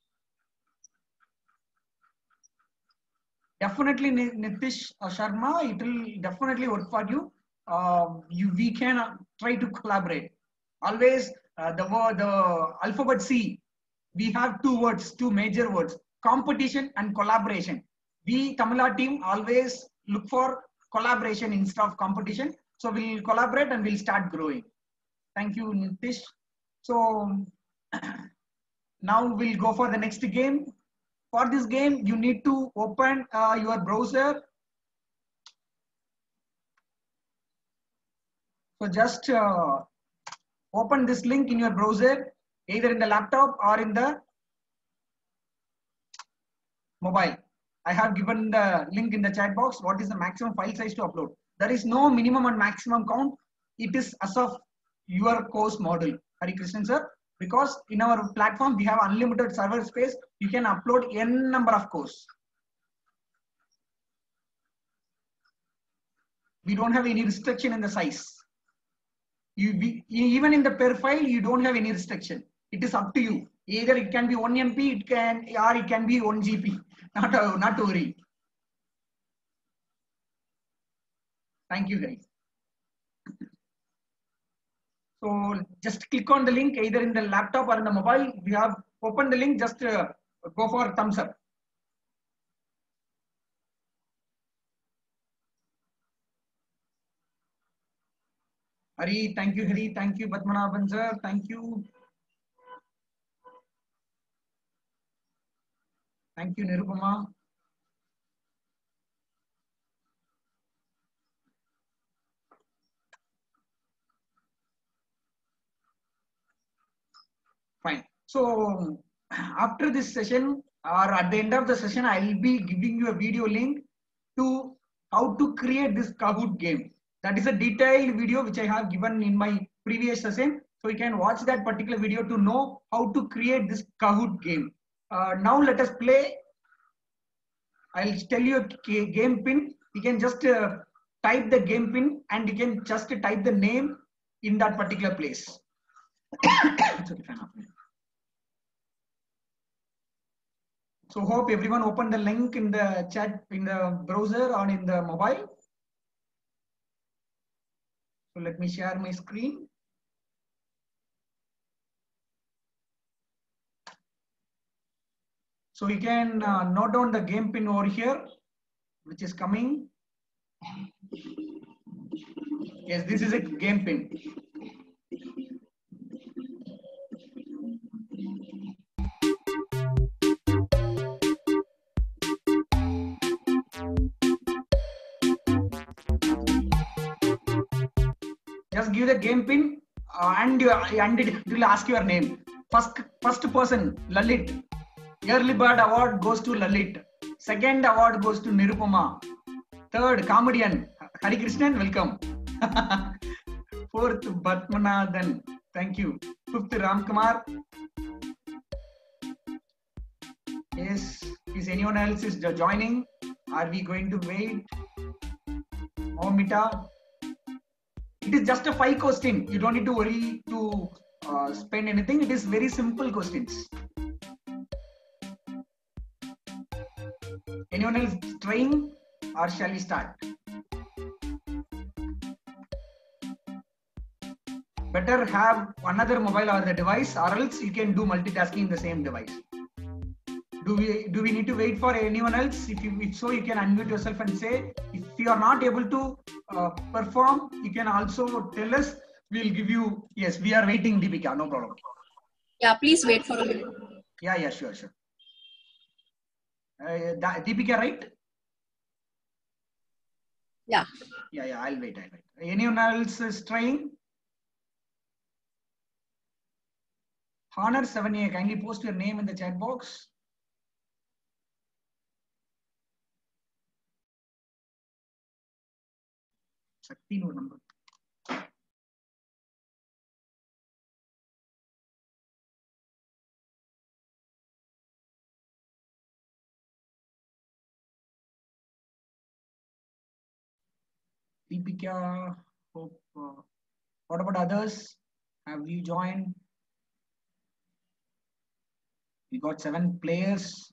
definitely Nitish Sharma, it will definitely work for you. Uh, you we can uh, try to collaborate. Always uh, the word, the alphabet C, we have two words, two major words: competition and collaboration. We Tamila team always look for collaboration instead of competition. So we'll collaborate and we'll start growing. Thank you, Nitish. So now we'll go for the next game. For this game, you need to open uh, your browser. So just uh, open this link in your browser, either in the laptop or in the mobile. I have given the link in the chat box. What is the maximum file size to upload? There is no minimum and maximum count. It is as of your course model, Hari Krishnan sir. Because in our platform, we have unlimited server space. You can upload n number of courses. We don't have any restriction in the size. You be, even in the per file, you don't have any restriction. It is up to you. Either it can be one M P, it can, or it can be one G P. Not, uh, not to worry. Thank you, guys. So just click on the link either in the laptop or in the mobile. We have opened the link. Just uh, go for thumbs up. Hari, thank you, Hari. Thank you, Padmanabhan sir. Thank you. Thank you, Nirupama. Fine. So after this session or at the end of the session, I'll be giving you a video link to how to create this Kahoot game. That is a detailed video which I have given in my previous session. So you can watch that particular video to know how to create this Kahoot game. Uh, now let us play. I'll tell you a game pin. You can just uh, type the game pin and you can just type the name in that particular place. So hope everyone opened the link in the chat, in the browser or in the mobile. So let me share my screen. So you can uh, note down the game pin over here, which is coming. Yes, this is a game pin. Just give the game pin uh, and, you, and it will ask your name. First, first person, Lalit. Early Bird Award goes to Lalit. Second award goes to Nirupama. Third, comedian Hari Krishnan, welcome. Fourth, Batmanathan, thank you. Fifth, Ramkumar. Yes, is anyone else is joining? Are we going to wait? Momita. It is just a five question. You don't need to worry to uh, spend anything. It is very simple questions. Anyone else trying or shall we start? Better have another mobile or the device, or else you can do multitasking in the same device. Do we do we need to wait for anyone else? If you if so, you can unmute yourself and say. If you are not able to uh, perform, you can also tell us. We'll give you. Yes, we are waiting, Deepika. No problem. Yeah, please wait for a minute. Yeah, yeah, sure, sure. Uh, Deepika, right? Yeah. Yeah, yeah. I'll wait. I'll wait. Anyone else is trying? Honor seven A, kindly post your name in the chat box. Sakti no number. Deepika, hope. Uh, what about others? Have you joined? We got seven players.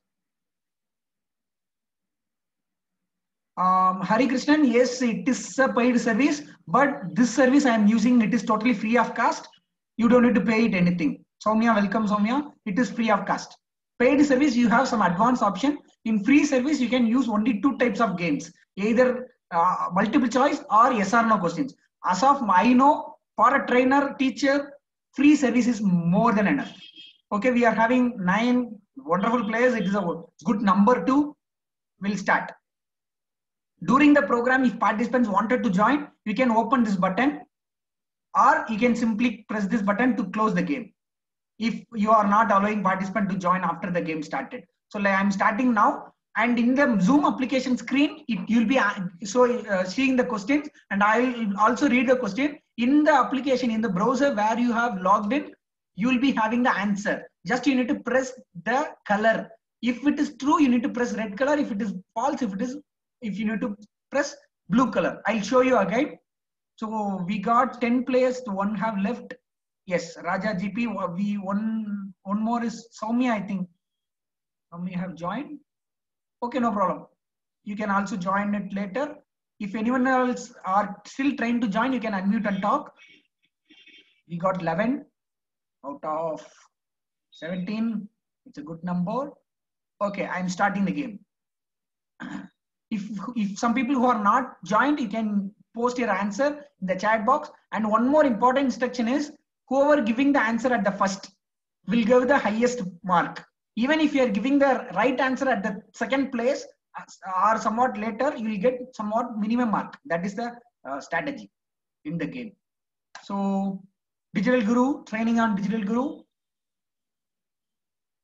Um, Hari Krishnan, yes, it is a paid service, but this service I am using, it is totally free of cost. You don't need to pay it anything. Soumya, welcome Soumya. It is free of cost. Paid service, you have some advanced option. In free service, you can use only two types of games, either uh, multiple choice or yes or no questions. As of I know, for a trainer, teacher, free service is more than enough. Okay, we are having nine wonderful players. It is a good number two. We'll start. During the program, if participants wanted to join, you can open this button or you can simply press this button to close the game if you are not allowing participant to join after the game started. So like I'm starting now, and in the Zoom application screen, it you'll be so uh, seeing the questions, and I'll also read the question. In the application, in the browser where you have logged in, you will be having the answer. Just you need to press the color. If it is true, you need to press red color. If it is false, if it is if you need to press blue color. I'll show you again. So we got ten players, one have left. Yes, Raja G P, we one one more is Soumya, I think. Soumya have joined. Okay, no problem. You can also join it later. If anyone else are still trying to join, you can unmute and talk. We got eleven out of seventeen. It's a good number. Okay, I'm starting the game. If, if some people who are not joined, you can post your answer in the chat box. And one more important instruction is, whoever giving the answer at the first will give the highest mark. Even if you are giving the right answer at the second place or somewhat later, you will get somewhat minimum mark. That is the uh, strategy in the game. So Digital Guru, training on Digital Guru.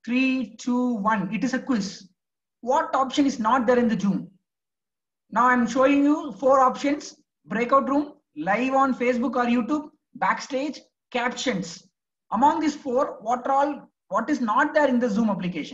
Three, two, one. It is a quiz. What option is not there in the Zoom? Now I'm showing you four options: breakout room, live on Facebook or YouTube, backstage, captions. Among these four, what are all, what is not there in the Zoom application?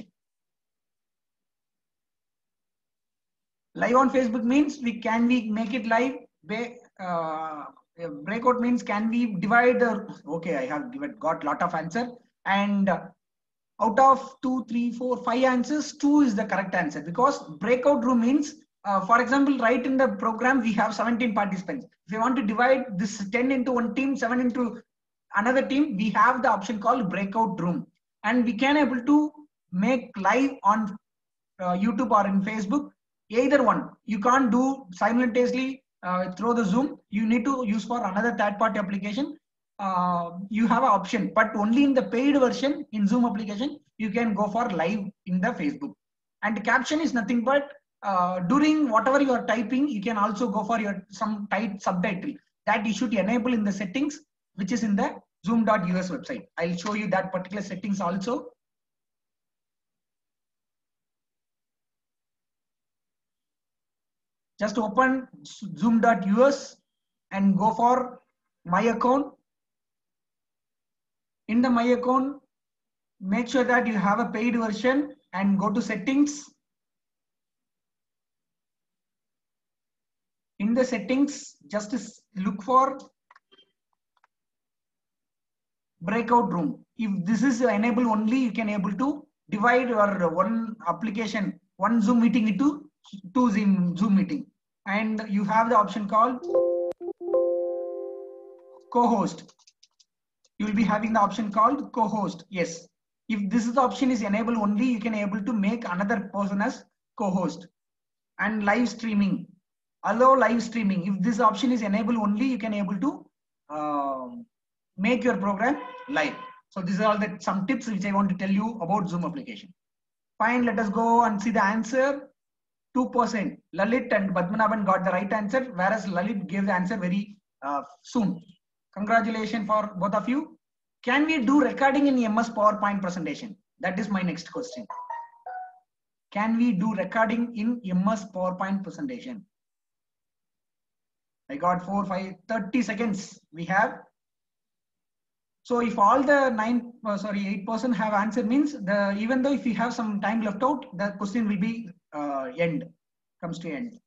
Live on Facebook means we can we make it live. Uh, breakout means can we divide the, okay, I have given, got lot of answer, and uh, out of two, three, four, five answers, two is the correct answer, because breakout room means, uh, for example, right in the program, we have seventeen participants. If you want to divide this ten into one team, seven into another team, we have the option called breakout room. And we can able to make live on uh, YouTube or in Facebook, either one. You can't do simultaneously uh, through the Zoom. You need to use for another third party application. Uh, you have an option, but only in the paid version in Zoom application, you can go for live in the Facebook. And caption is nothing but uh, during whatever you are typing, you can also go for your some tight subtitle that you should enable in the settings, which is in the zoom dot U S website. I'll show you that particular settings also. Just open zoom dot U S and go for my account. In the my account, make sure that you have a paid version and go to settings. In the settings, just look for breakout room. If this is enabled only, you can able to divide your one application, one Zoom meeting into two Zoom, Zoom meeting. And you have the option called co-host. You will be having the option called co-host. Yes. If this is the option is enabled only, you can able to make another person as co-host. And live streaming. Allow live streaming. If this option is enabled only, you can able to uh, make your program live. So these are all the some tips which I want to tell you about Zoom application. Fine, let us go and see the answer. two percent. Lalit and Padmanabhan got the right answer, whereas Lalit gave the answer very uh, soon. Congratulations for both of you. Can we do recording in M S PowerPoint presentation? That is my next question. Can we do recording in M S PowerPoint presentation? I got four, five, thirty seconds we have. So if all the nine, uh, sorry, eight percent have answer means the, even though if we have some time left out, the question will be uh, end, comes to end.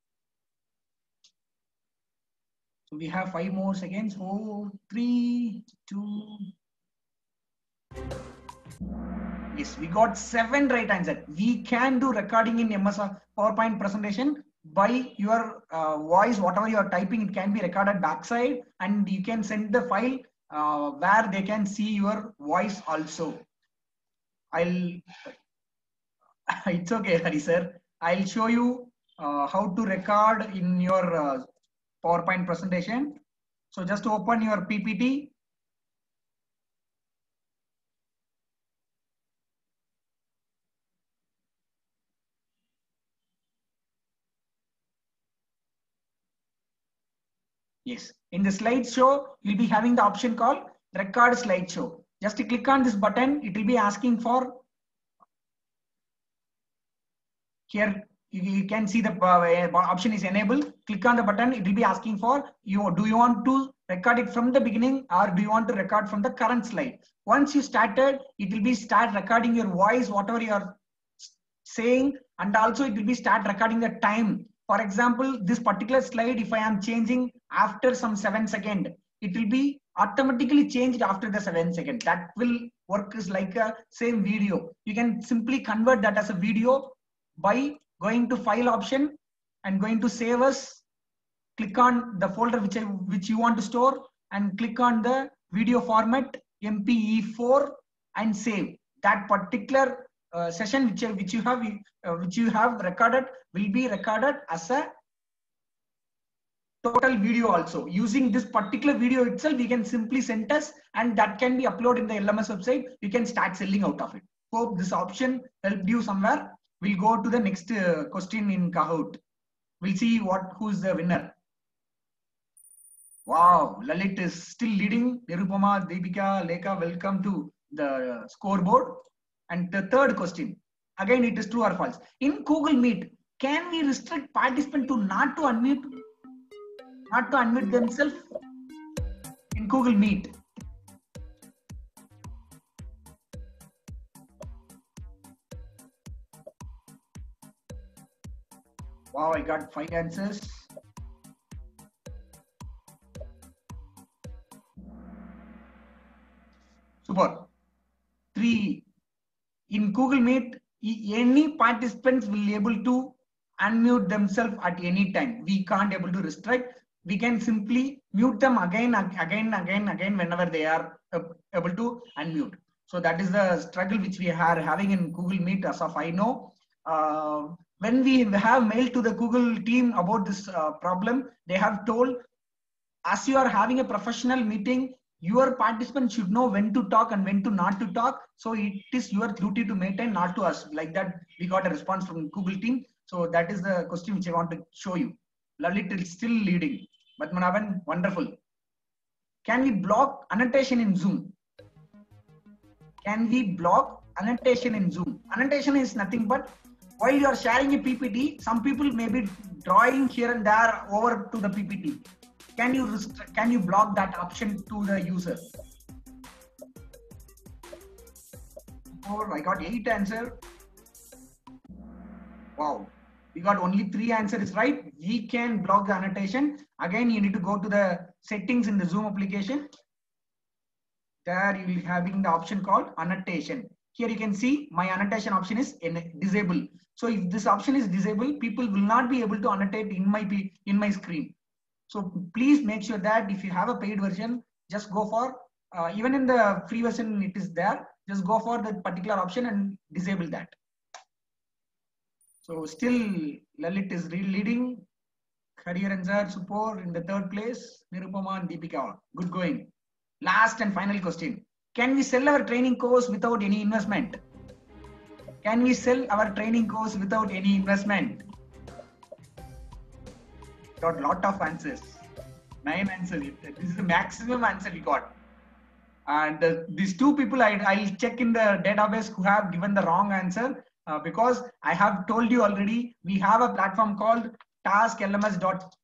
So we have five more seconds. Four, three, two. Yes, we got seven right answer. We can do recording in M S PowerPoint presentation by your uh, voice, whatever you are typing, it can be recorded backside, and you can send the file uh, where they can see your voice also. I'll, it's okay, Hari sir. I'll show you uh, how to record in your uh, PowerPoint presentation. So just open your P P T. Yes, in the slideshow, you'll be having the option called record slideshow. Just to click on this button, it will be asking for, here you, you can see the uh, option is enabled. Click on the button, it will be asking for, you do you want to record it from the beginning or do you want to record from the current slide? Once you started, it will be start recording your voice, whatever you are saying, and also it will be start recording the time. For example, this particular slide, if I am changing after some seven seconds, it will be automatically changed after the seven seconds. That will work is like a same video. You can simply convert that as a video by going to file option and going to save as. Click on the folder which I, which you want to store and click on the video format M P E four and save. That particular uh, session which which you have uh, which you have recorded will be recorded as a total video also. Using this particular video itself, we can simply send us and that can be uploaded in the L M S website. You can start selling out of it. Hope this option helped you somewhere. We'll go to the next uh, question in Kahoot. We'll see what who's the winner. Wow, Lalit is still leading. Nirupama, Deepika, Lekha, welcome to the scoreboard. And the third question, again it is true or false. In Google Meet, can we restrict participant to not to unmute, not to unmute themselves in Google Meet? Wow, I got five answers. Super. Three. In Google Meet, any participants will be able to unmute themselves at any time. We can't able to restrict. We can simply mute them again, again, again, again whenever they are able to unmute. So that is the struggle which we are having in Google Meet as of I know. Uh, when we have mailed to the Google team about this uh, problem, they have told, as you are having a professional meeting, your participants should know when to talk and when to not to talk. So it is your duty to maintain, not to us. Like that, we got a response from Google team. So that is the question which I want to show you. Lalit is still leading. Padmanabhan, wonderful. Can we block annotation in Zoom? Can we block annotation in Zoom? Annotation is nothing but while you are sharing a P P T, some people may be drawing here and there over to the P P T. Can you can you block that option to the user? Oh, I got eight answer. Wow, we got only three answers right. We can block the annotation. Again, you need to go to the settings in the Zoom application. There you will be having the option called annotation. Here you can see my annotation option is disabled. So if this option is disabled, people will not be able to annotate in my in my screen. So please make sure that if you have a paid version, just go for, uh, even in the free version it is there, just go for that particular option and disable that. So still Lalit is leading, Hariharan sir, Supor in the third place, Nirupama and Deepika, good going. Last and final question. Can we sell our training course without any investment? Can we sell our training course without any investment? Got lot of answers. Nine answers. This is the maximum answer we got. And uh, these two people, I, I'll check in the database who have given the wrong answer uh, because I have told you already, we have a platform called task L M S dot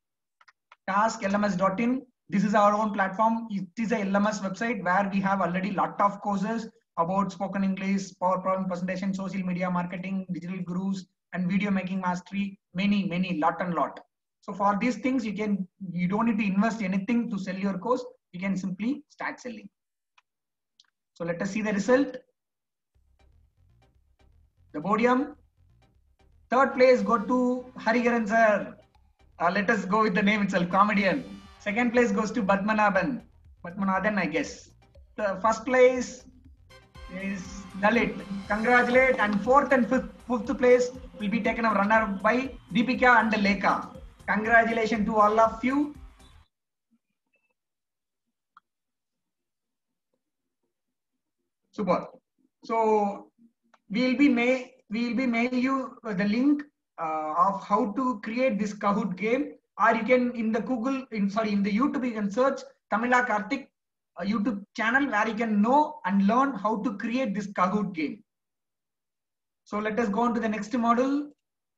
in. This is our own platform. It is a L M S website where we have already lot of courses about spoken English, PowerPoint presentation, social media marketing, digital gurus, and video making mastery. Many, many, lot and lot. So for these things, you can you don't need to invest anything to sell your course. You can simply start selling. So let us see the result. The podium. Third place go to Hariharan sir. Uh, let us go with the name itself, comedian. Second place goes to Padmanabhan. Padmanabhan, I guess. The first place is Lalit. Congratulate. And fourth and fifth, fifth place will be taken a runner by Deepika and Lekha. Congratulations to all of you. Super. So we'll be may we'll be mail you the link uh, of how to create this Kahoot game. Or you can in the Google, in sorry, in the YouTube, you can search Tamila Karthik uh, YouTube channel where you can know and learn how to create this Kahoot game. So let us go on to the next model.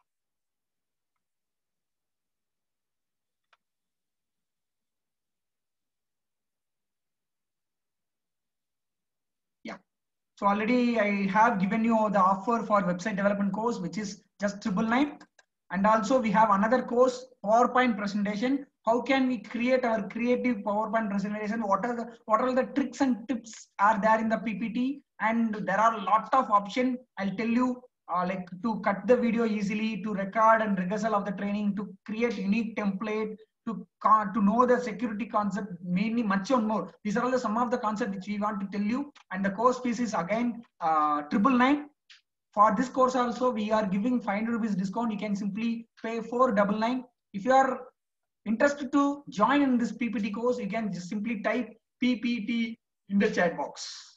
Yeah. So already I have given you the offer for website development course, which is just triple nine. And also we have another course, PowerPoint presentation. How can we create our creative PowerPoint presentation? What are the what are the tricks and tips are there in the P P T? And there are a lot of options. I'll tell you uh, like to cut the video easily, to record and rehearsal of the training, to create unique template, to to know the security concept, mainly much and more. These are all the some of the concepts which we want to tell you. And the course fees is again uh, triple nine. For this course also, we are giving five hundred rupees discount. You can simply pay four double nine. If you are interested to join in this P P T course, you can just simply type P P T in the chat box.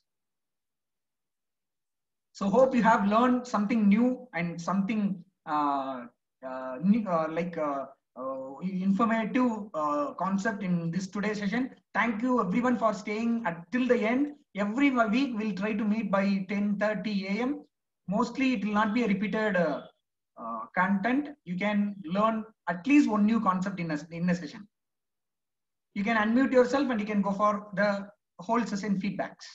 So hope you have learned something new and something uh, uh, new, uh, like uh, uh, informative uh, concept in this today's session. Thank you everyone for staying until the end. Every week we'll try to meet by ten thirty A M Mostly it will not be a repeated uh, uh, content. You can learn at least one new concept in a, in a session. You can unmute yourself and you can go for the whole session feedbacks.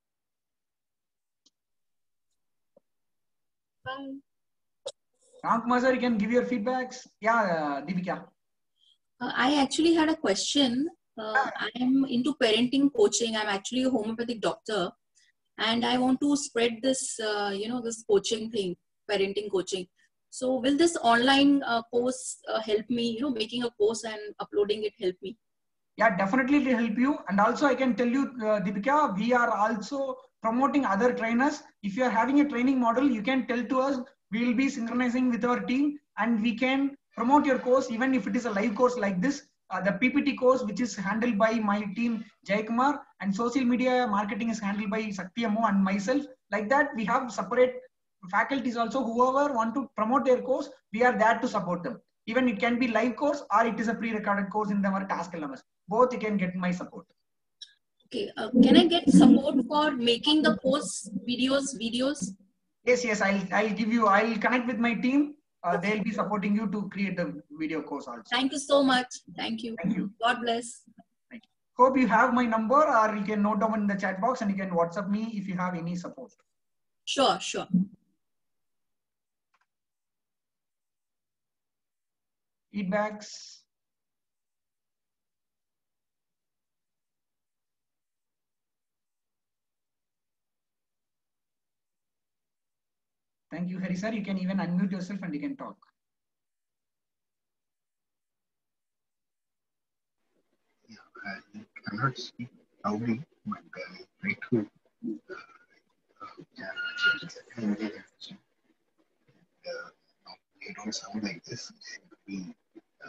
Um, Ramkumar sir, you can give your feedbacks. Yeah, uh, Deepika. Uh, I actually had a question. Uh, I'm into parenting coaching. I'm actually a homeopathic doctor, and I want to spread this, uh, you know, this coaching thing, parenting coaching. So, will this online uh, course uh, help me? You know, making a course and uploading it help me? Yeah, definitely it will help you. And also I can tell you, uh, Deepika, we are also promoting other trainers. If you are having a training model, you can tell to us. We will be synchronizing with our team and we can promote your course, even if it is a live course like this. Uh, the P P T course, which is handled by my team, Jaykumar, and social media marketing is handled by Satyamo and myself. Like that, we have separate faculties also. Whoever want to promote their course, we are there to support them. Even it can be live course or it is a pre-recorded course in our task L M S. Both you can get my support. Okay. Uh, can I get support for making the course videos? Videos? Yes, yes. I'll I'll give you. I'll connect with my team. Uh, they'll be supporting you to create the video course also. Thank you so much. Thank you. Thank you. God bless. Thank you. Hope you have my number, or you can note down in the chat box, and you can WhatsApp me if you have any support. Sure, sure. Feedbacks. Thank you, Hari sir. You can even unmute yourself and you can talk. Yeah, I cannot speak loudly, but I try to uh, they don't sound like this. It would be uh,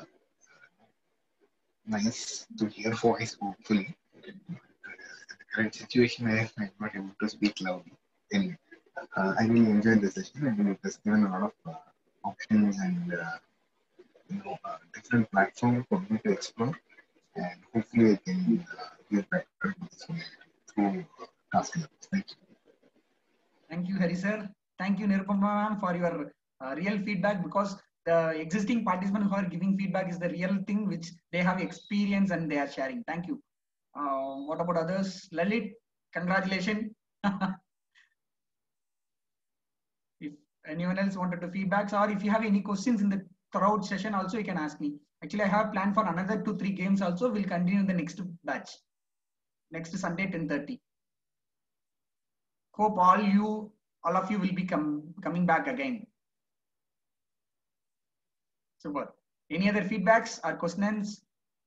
nice to hear voice, hopefully. But, uh, the current situation, I am not able to speak loudly. Anyway, uh, I really enjoyed the session. I mean, it has given a lot of uh, options and uh, you know uh, different platforms for me to explore, and hopefully I can uh, get back to this one through uh, task levels. Thank you. Thank you, Hari sir. Thank you, Nirupama ma'am, for your uh, real feedback, because the existing participants who are giving feedback is the real thing which they have experience and they are sharing. Thank you. Uh, what about others? Lalit, congratulations. If anyone else wanted to feedbacks, or if you have any questions in the throughout session also, you can ask me. Actually, I have planned for another two, three games also. We'll continue in the next batch. Next Sunday, ten thirty. Hope all you, all of you will be com coming back again. Super. Any other feedbacks or questions?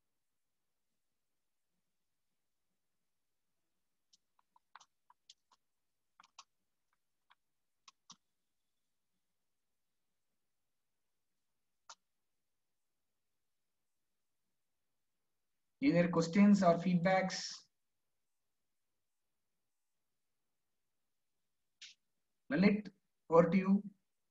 Any other questions or feedbacks? Lalit, over to you.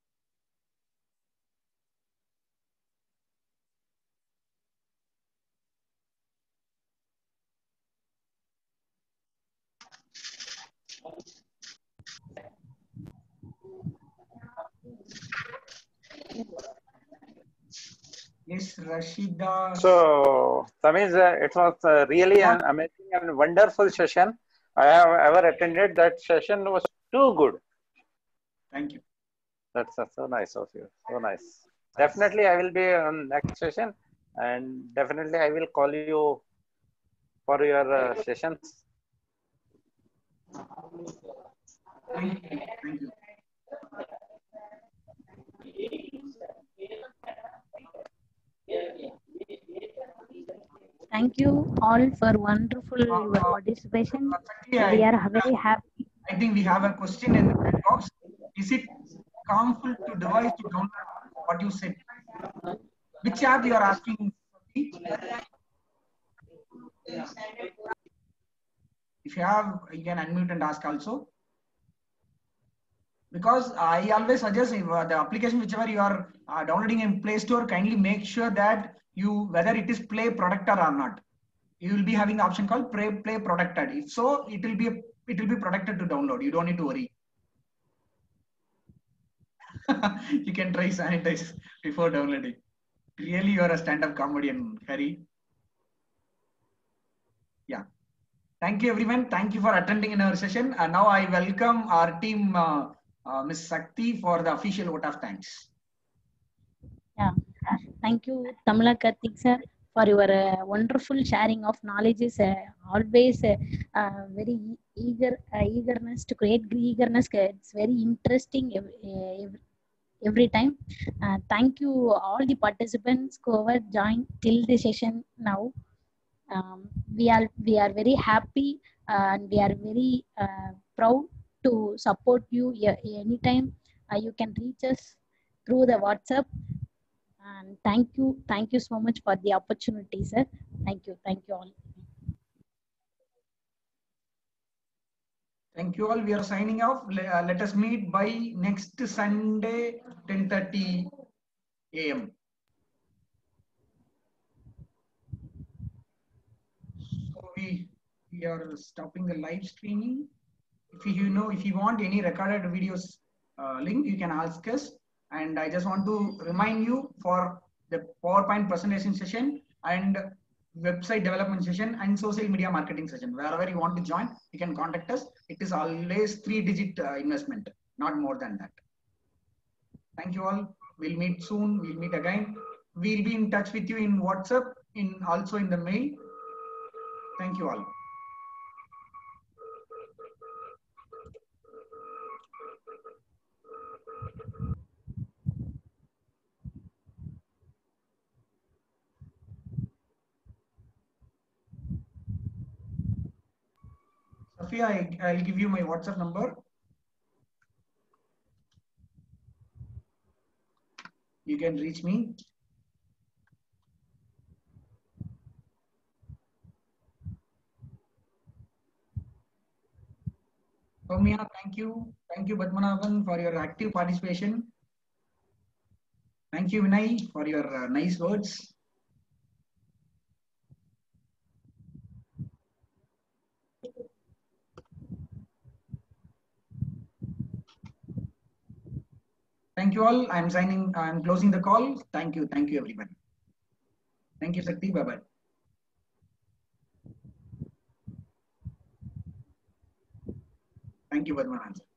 Yes, Rashida. So, Tamiz, uh, it was uh, really an amazing and wonderful session. I have ever attended. That session was too good. Thank you. That's, that's so nice of you. So nice. Definitely, I will be on next session, and definitely I will call you for your uh, sessions. Thank you. Thank you. Thank you all for wonderful Uh, your uh, participation. yeah, We I, are very happy. I think we have a question in the chat box. Is it harmful to device to download what you said? Which app you are asking? If you have, you can unmute and ask also. Because I always suggest if, uh, the application whichever you are uh, downloading in Play Store, kindly make sure that you, whether it is Play Protector or not. you will be having the option called play, play protected. If so, it will be, it will be protected to download. You don't need to worry. You can try sanitize before downloading. Really, you are a stand-up comedian, Harry. Yeah. Thank you, everyone. Thank you for attending in our session. And now I welcome our team, uh, uh, Miss Sakti, for the official vote of thanks. Yeah. Thank you, Tamila Karthik sir, for your uh, wonderful sharing of knowledge. Is uh, always uh, uh, very eager, uh, eagerness to create eagerness. It's very interesting every, every, every time. Uh, thank you all the participants who have joined till the session now. Um, we are we are very happy uh, and we are very uh, proud to support you anytime. Uh, you can reach us through the WhatsApp. And thank you, thank you so much for the opportunity, sir. Thank you, thank you all. Thank you all. We are signing off. Uh, let us meet by next Sunday, ten thirty A M So we we are stopping the live streaming. If you know, if you want any recorded videos uh, link, you can ask us. And I just want to remind you for the PowerPoint presentation session and website development session and social media marketing session. Wherever you want to join, you can contact us. It is always three-digit uh, investment, not more than that. Thank you all. We'll meet soon. We'll meet again. We'll be in touch with you in WhatsApp, in also in the mail. Thank you all. Sophia, I, I'll give you my WhatsApp number. You can reach me. Soumya, thank you. Thank you, Padmanabhan, for your active participation. Thank you, Vinay, for your uh, nice words. Thank you all. I'm signing, I'm closing the call. Thank you. Thank you, everyone. Thank you, Sakti. Bye-bye. Thank you, Padmanabhan.